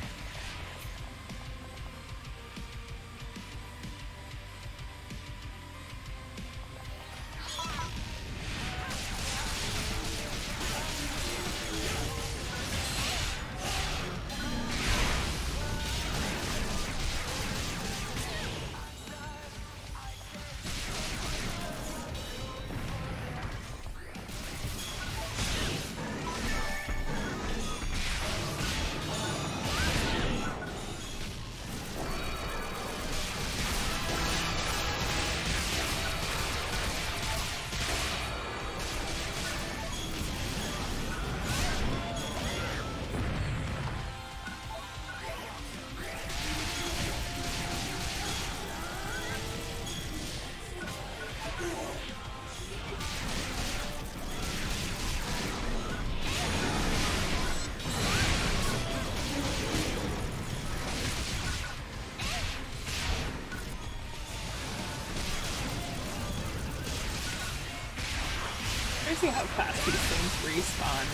Crazy how fast these things respawn.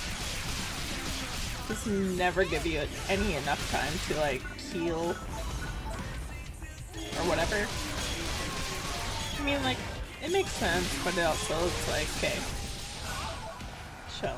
Just never give you any enough time to like heal or whatever. I mean, like, it makes sense, but it also it's like, okay, chill.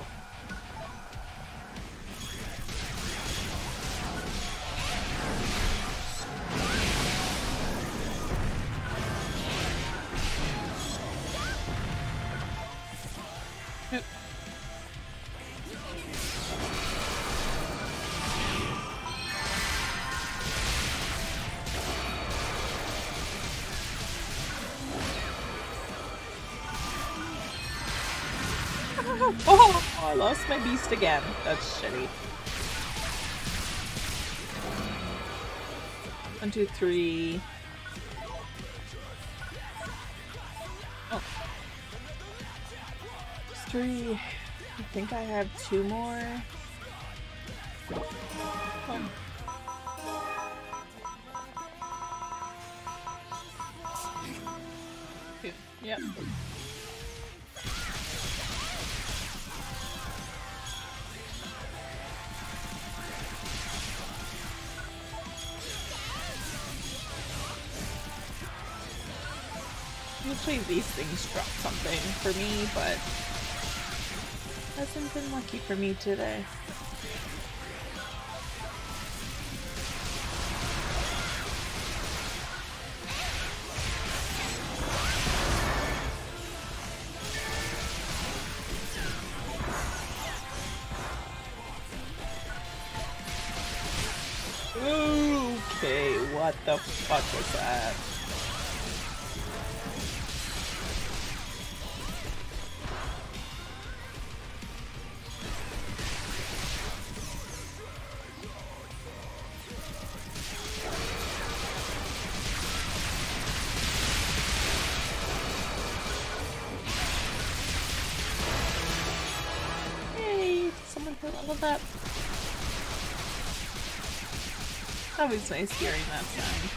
Oh, I lost my beast again. That's shitty. 1, 2, 3. Oh. 3. I think I have 2 more. Oh. Yep. Usually these things drop something for me, but hasn't been lucky for me today. Okay, what the fuck was that? all of that. Always nice hearing that sound.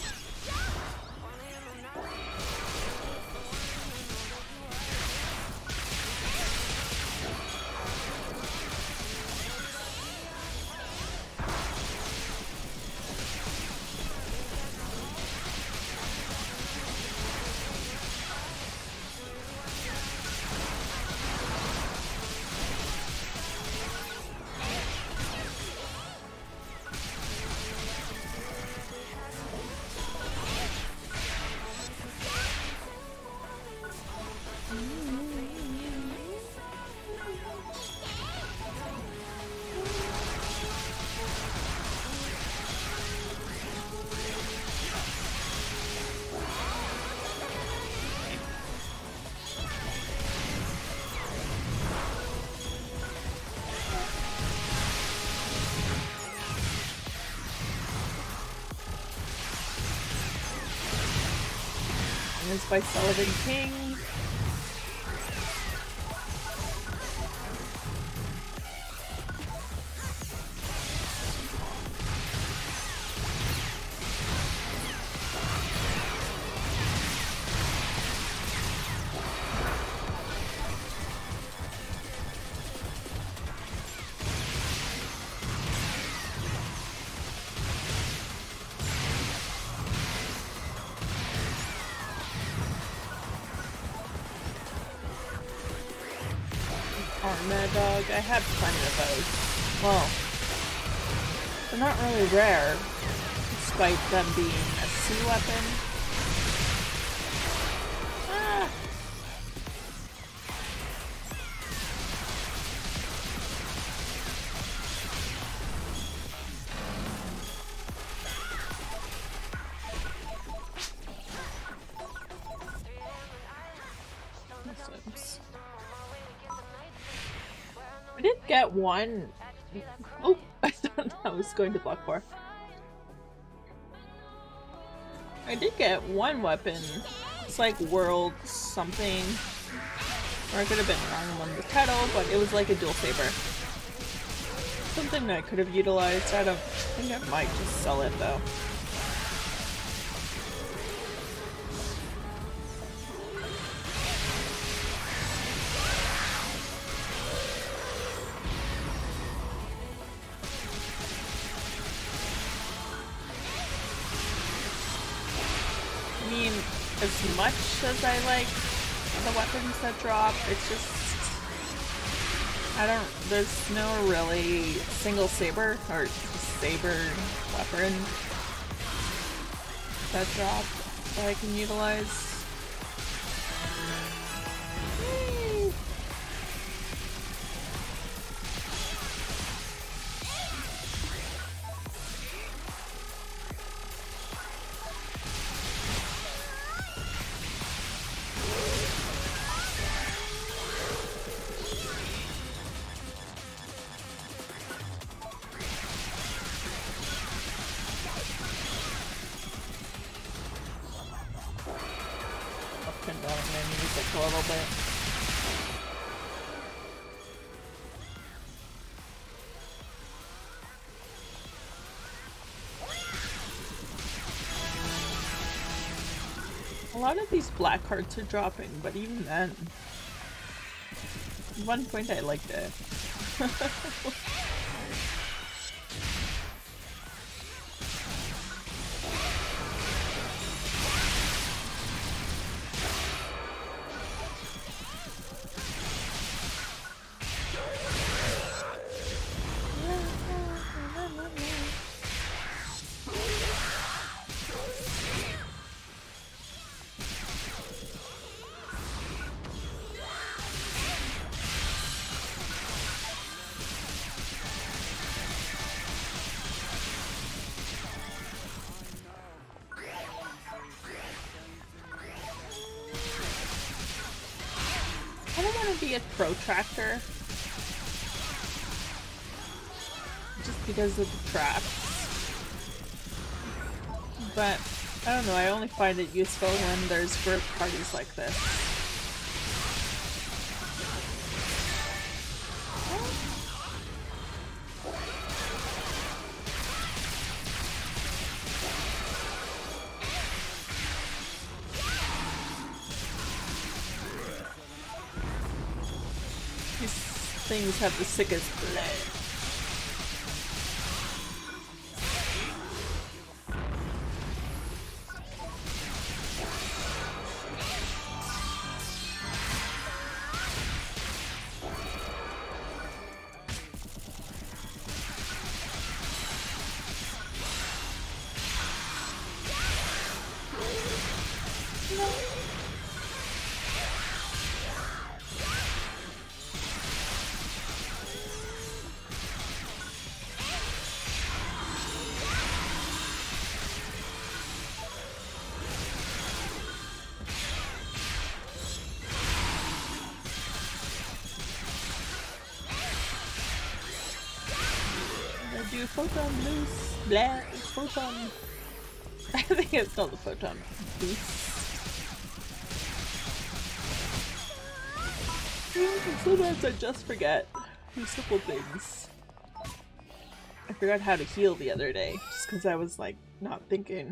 Is by Sullivan King. Mad Dog, I have plenty of those. Well, they're not really rare, despite them being a sea weapon. Ah! I did get one. Oh, I thought I was going to block for. I did get one weapon. It's like world something. Or I could have been wrong on the title, but it was like a dual saber. Something that I could have utilized. I don't think I might just sell it though. As much as I like the weapons that drop, it's just there's no really single saber or saber weapon that drop that I can utilize. A little bit. A lot of these black cards are dropping, but even then, at one point I liked it. I don't want to be a protractor. Just because of the traps. But, I don't know, I only find it useful when there's group parties like this. things have the sickest blade. Do photon loose, blah, photon. I think it's called the photon boost. Sometimes I just forget the simple things. I forgot how to heal the other day, just because I was like not thinking.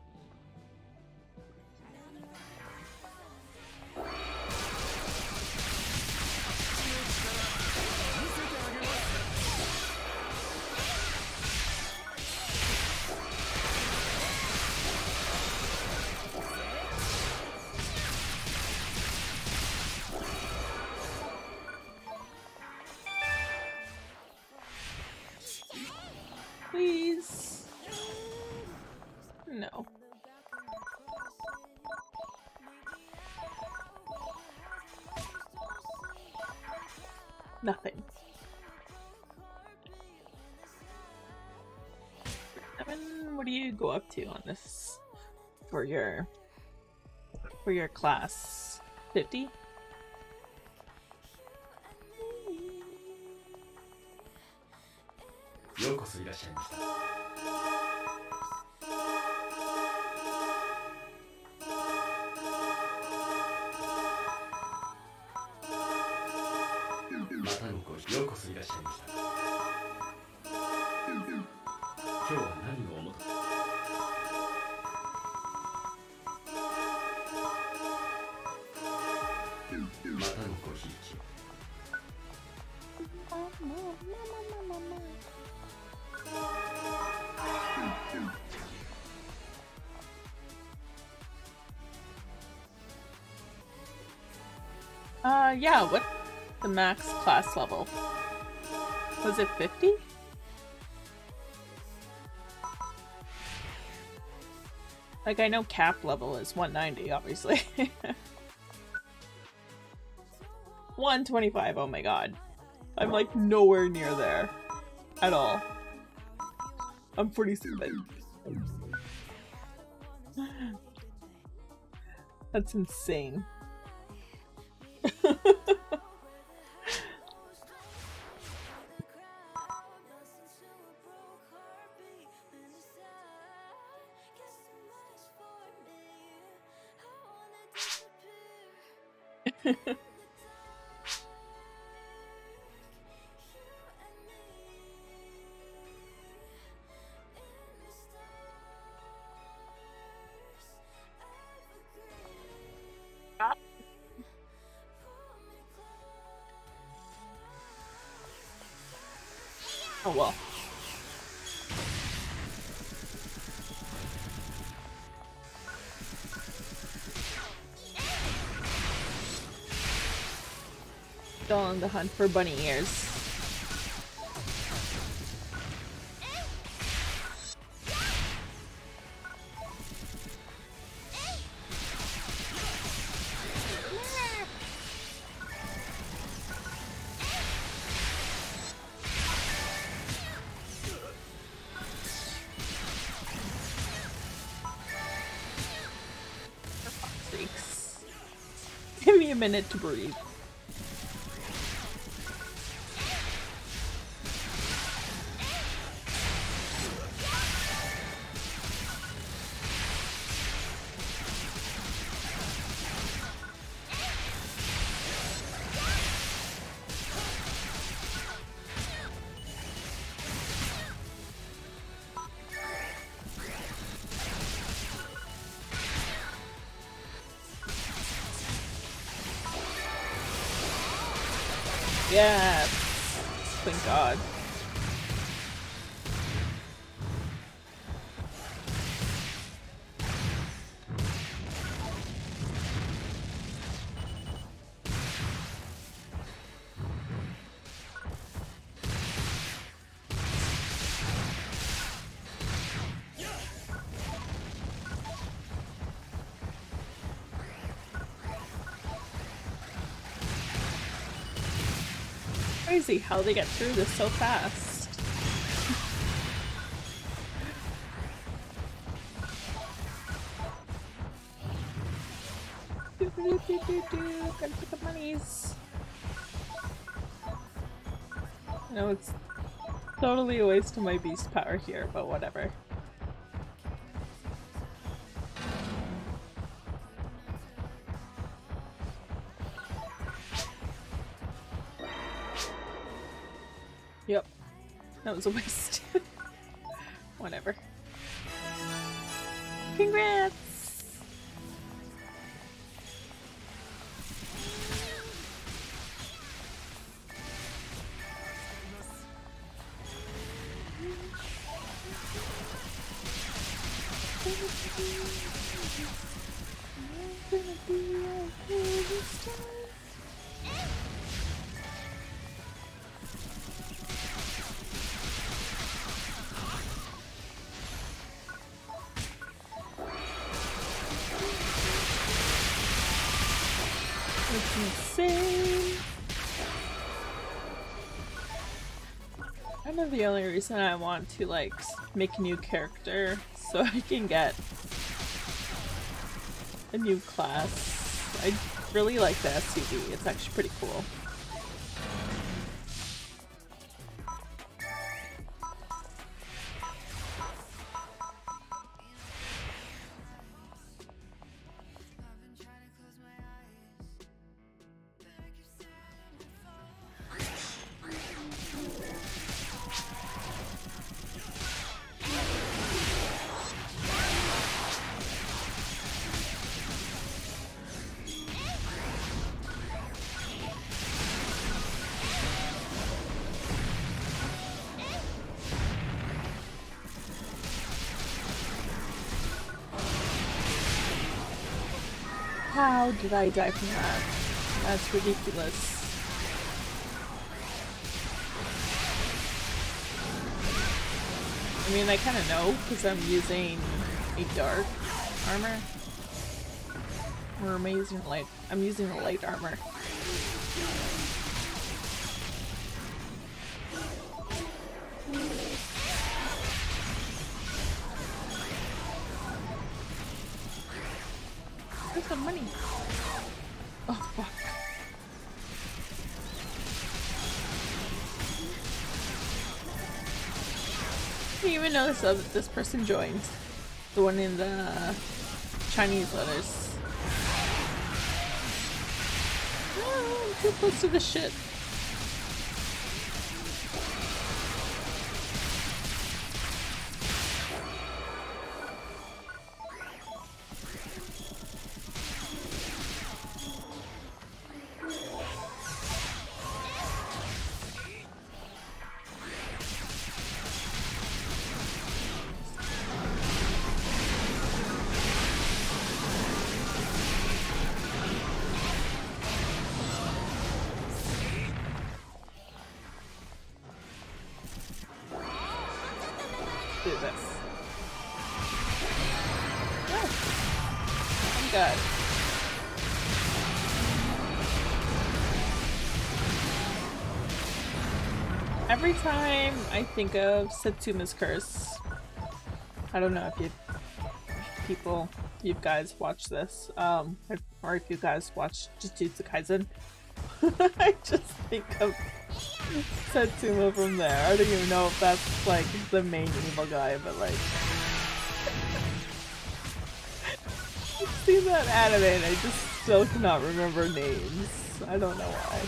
Please. No. Nothing. Evan, what do you go up to on this for your class? 50? ようこそいらっしゃいました。またのごようこそいらっしゃいました。今日は何をお求め？またのごひいきを。 Yeah, what the max class level? Was it 50? Like, I know cap level is 190, obviously. 125, oh my god. I'm like nowhere near there. At all. I'm 47. That's insane. Oh well. Still on the hunt for bunny ears. Give me a minute to breathe. Yes! Thank God. Crazy how they get through this so fast. Gotta pick up monies. I know it's totally a waste of my beast power here, but whatever. Yep, that was a waste. Whatever. Congrats! That's insane. I know the only reason I want to like make a new character so I can get a new class. I really like the SUV. It's actually pretty cool. How did I die from that? That's ridiculous. I mean, I kind of know because I'm using a dark armor. Or amazing light. I'm using a light armor. There's some money. Oh fuck. I didn't even notice that this person joined. The one in the Chinese letters. Oh, I'm too close to the shit. Do this. Oh. I'm good. Every time I think of Setsuma's Curse, I don't know if you guys watch this, or if you guys watch Jujutsu Kaisen. I just think of Setsuma from there. I don't even know if that's like the main evil guy, but like I've seen that anime and I just still cannot remember names. I don't know why.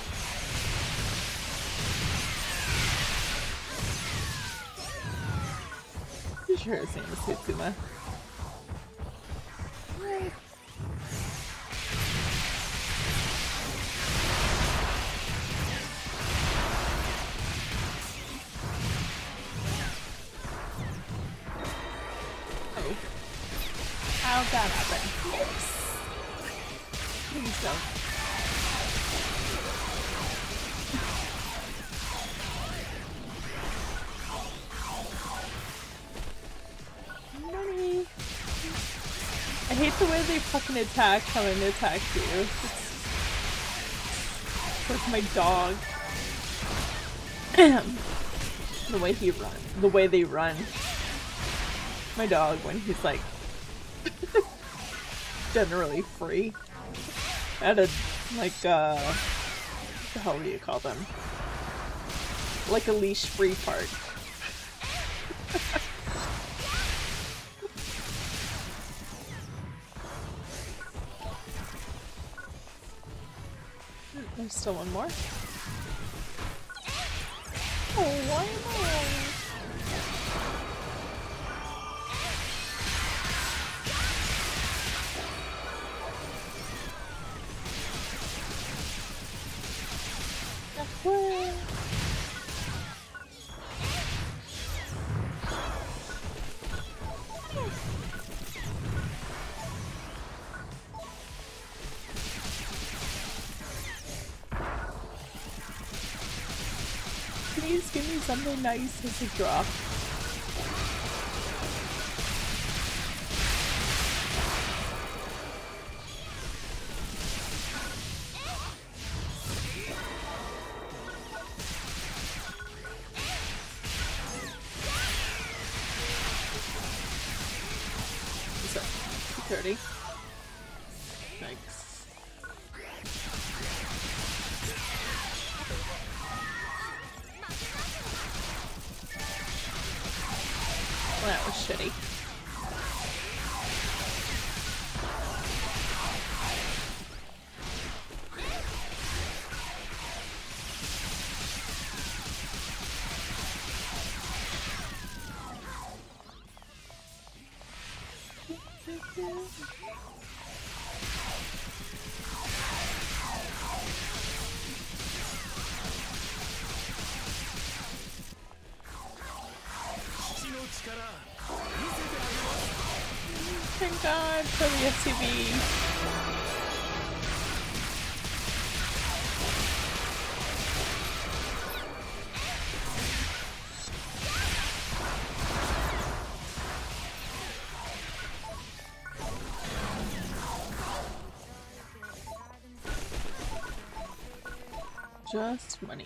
I'm sure his name is Setsuma. that happen? Please don't. Money. I hate the way they fucking attack, come and attack you. It's like my dog. The way he runs. The way they run. My dog when he's like generally free. At a like what the hell do you call them? Like a leash free part. There's still one more. Oh, why am I? Please give me something nice as a drop. So, 230. Thanks. That was shitty. Thank God for the SCV. Just money.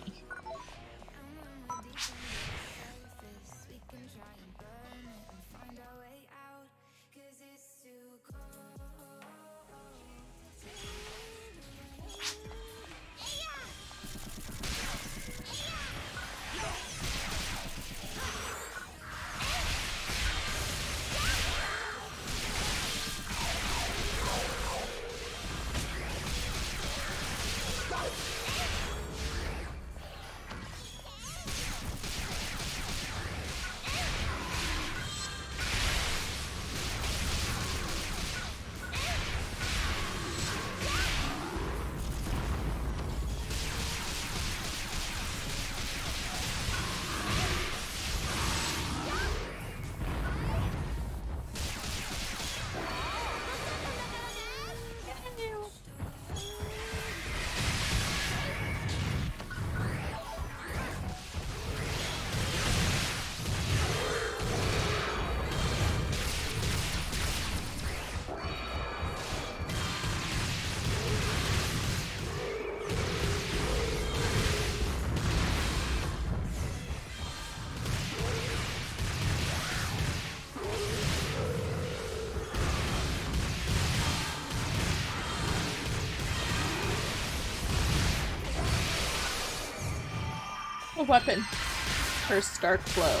A weapon. First Dark Flow.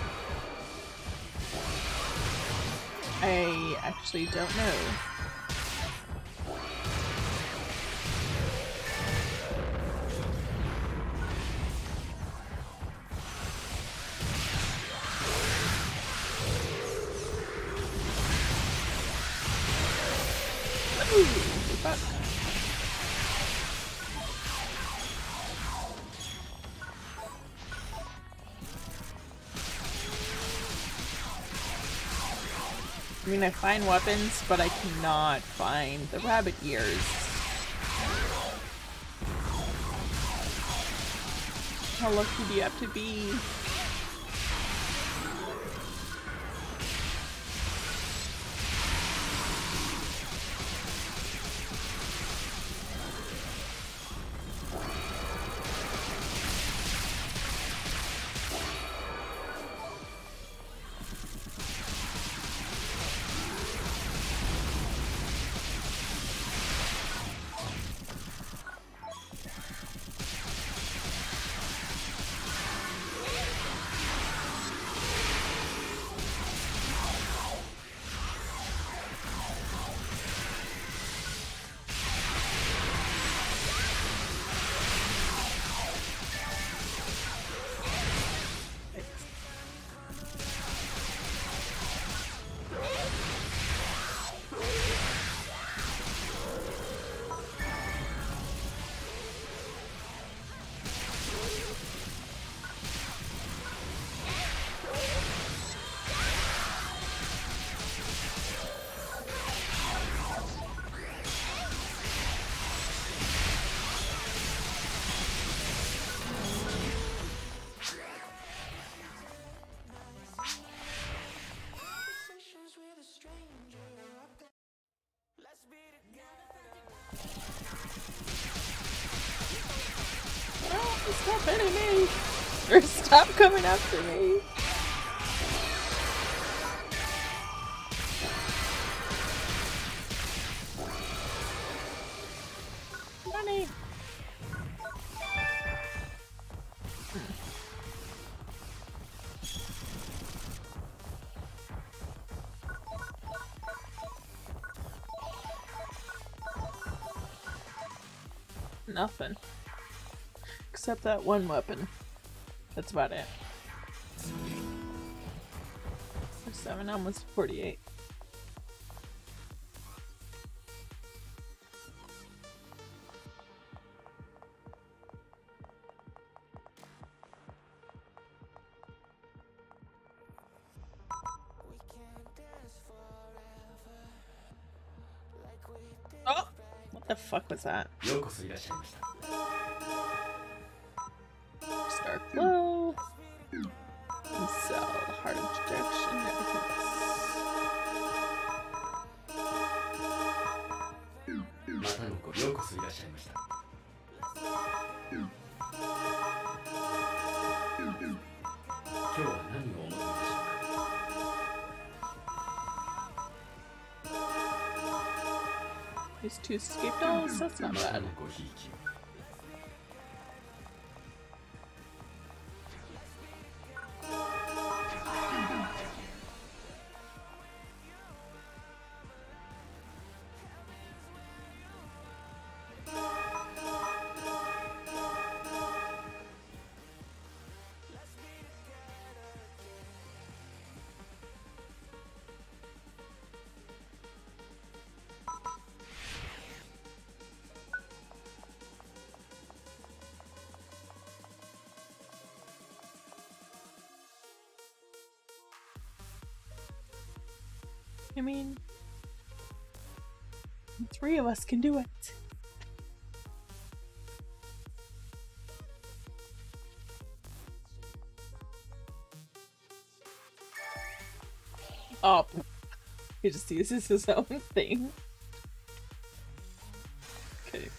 I actually don't know. Ooh, fuck. I mean, I find weapons, but I cannot find the rabbit ears. How lucky do you have to be? Stop hitting me! Or stop coming after me! Money! Nothing. Except that one weapon. That's about it. 7, almost 48. Oh! What the fuck was that? ようこそいらっしゃいました。 Stark Glow. And Cell, Heart of Dejection, everything else. またのごようこそいらっしゃいました。今日は何をお求めでしょうか。 These 2 escape dolls? That's not また bad. のごひいきを。 I mean, the 3 of us can do it. Oh, he just uses his own thing. Okay.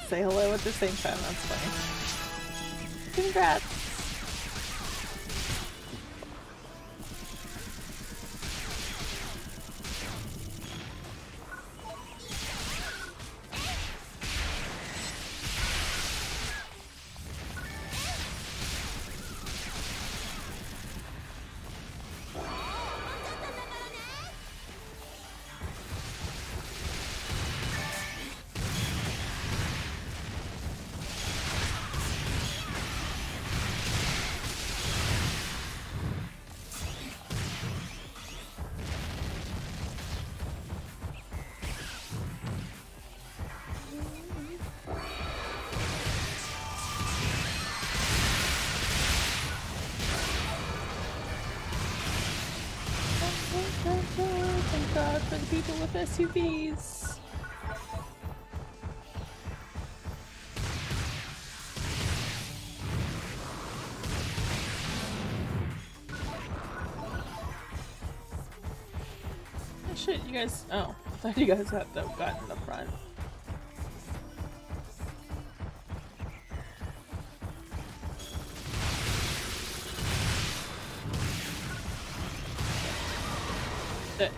say hello at the same time. That's funny. Congrats! Thank God for the people with SUVs. Oh shit, you guys. Oh, I thought you guys had to have gotten the front. Shit.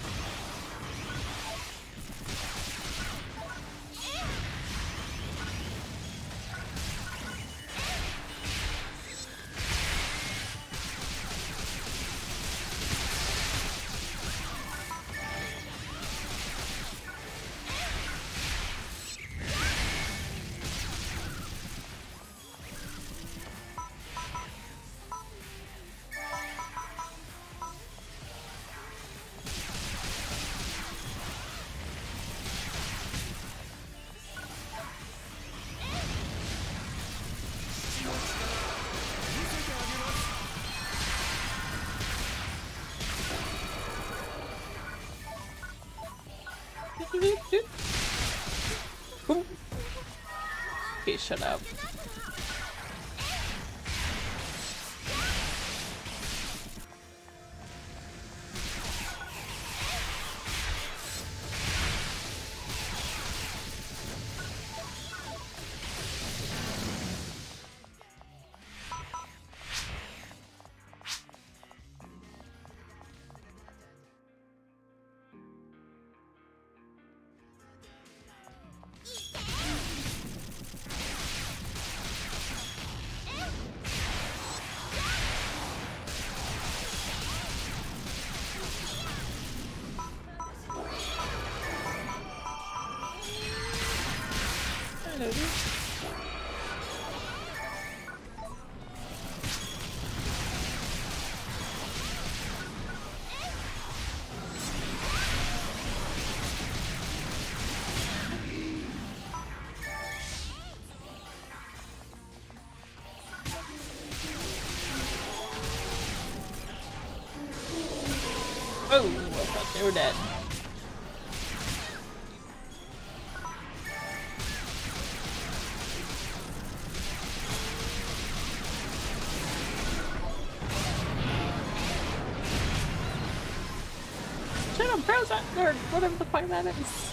Okay, shut up. Oh, I thought they were dead. Shut up, browser, or whatever the fuck that is.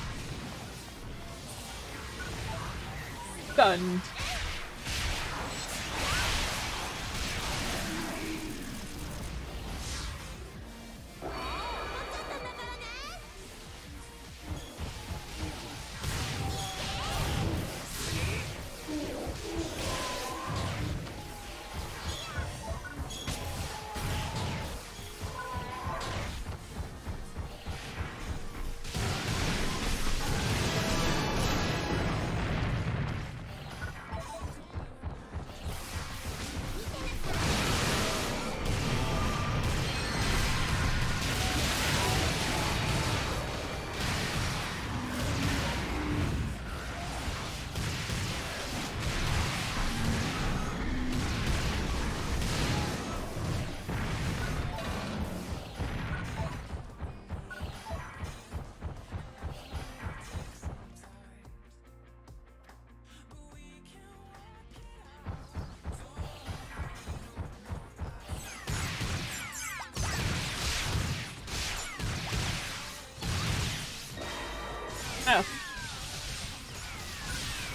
Gunned. Oh.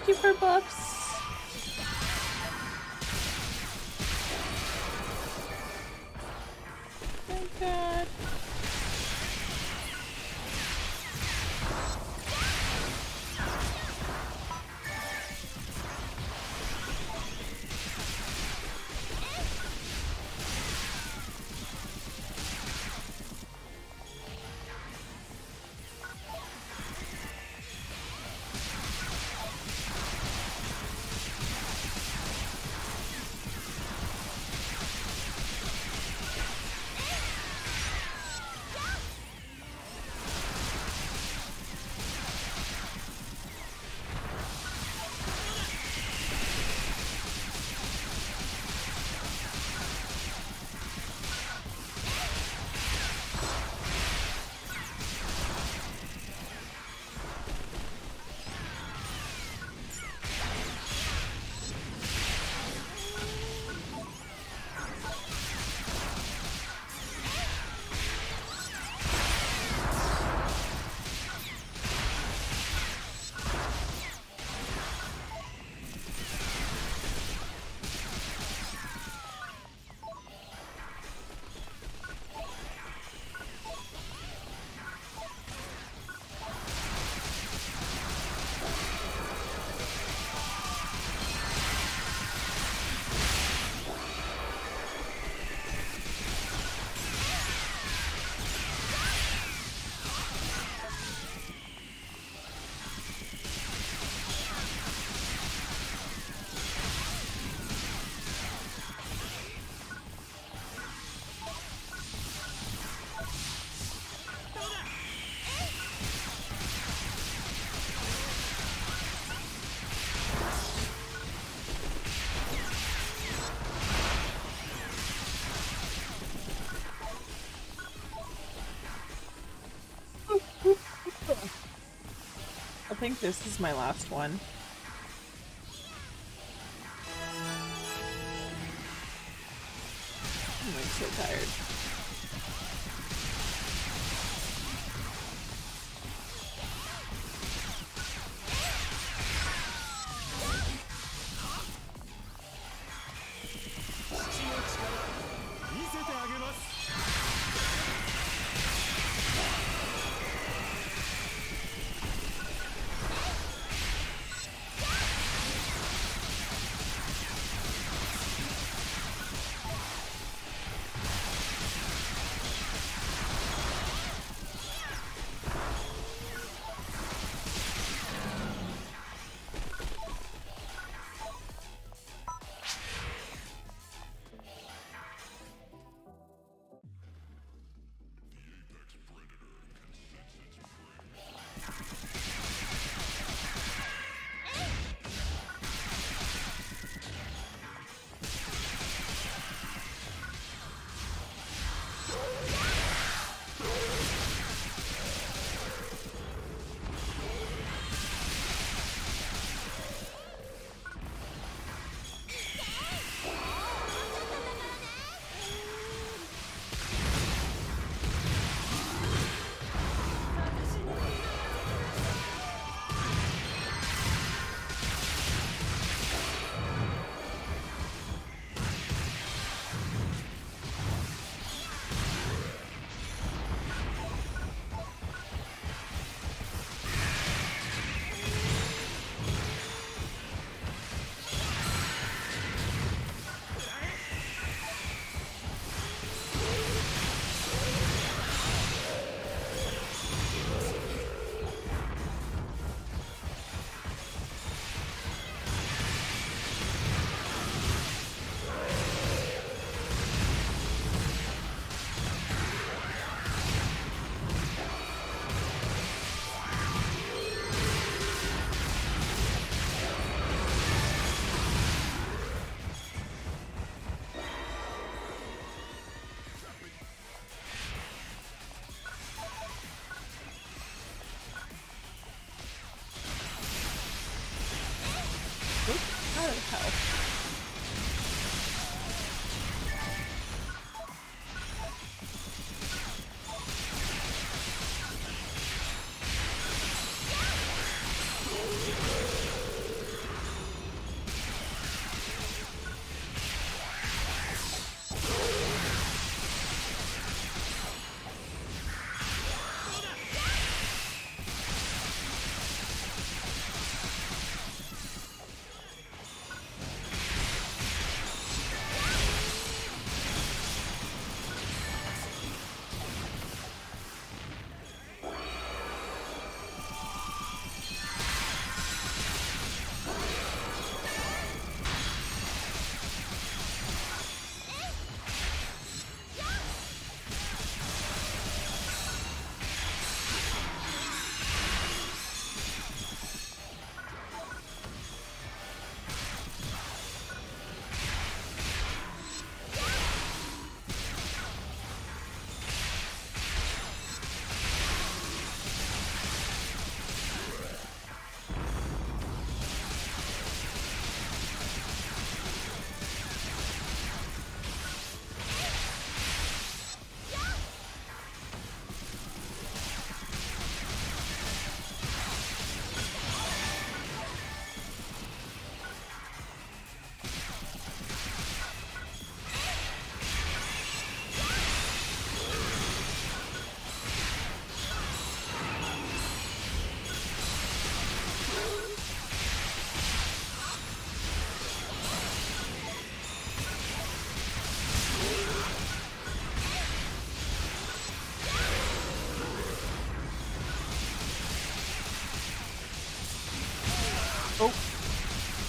you for buffs. Thank God. I think this is my last one. I'm like so tired.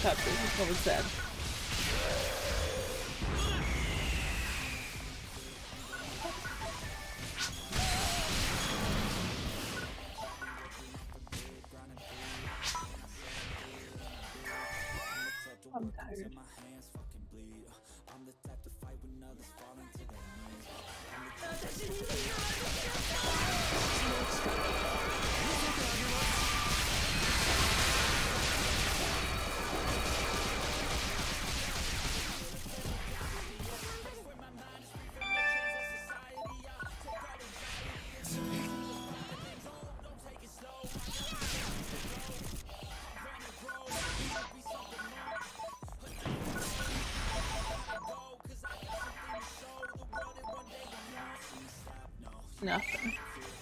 chapter, he's always sad. I'm tired. Nothing.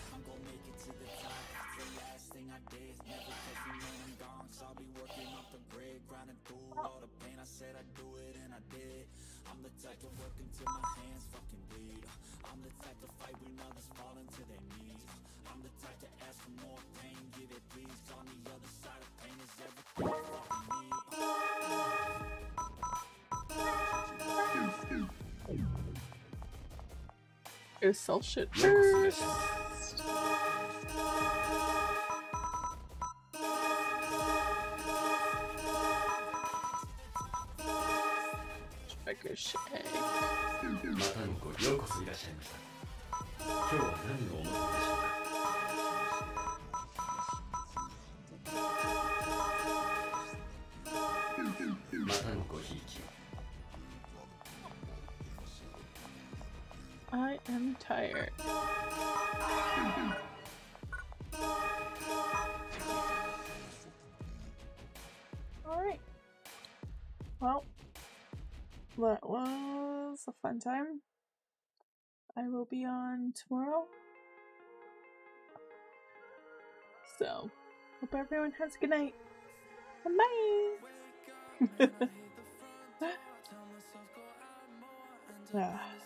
Is self shit first. Ricochet. またのごようこそいらっしゃいました。今日は何をお求めでしょうか。またのごひいきを。 I am tired. Alright. Well, that was a fun time. I will be on tomorrow. So, hope everyone has a good night. And bye!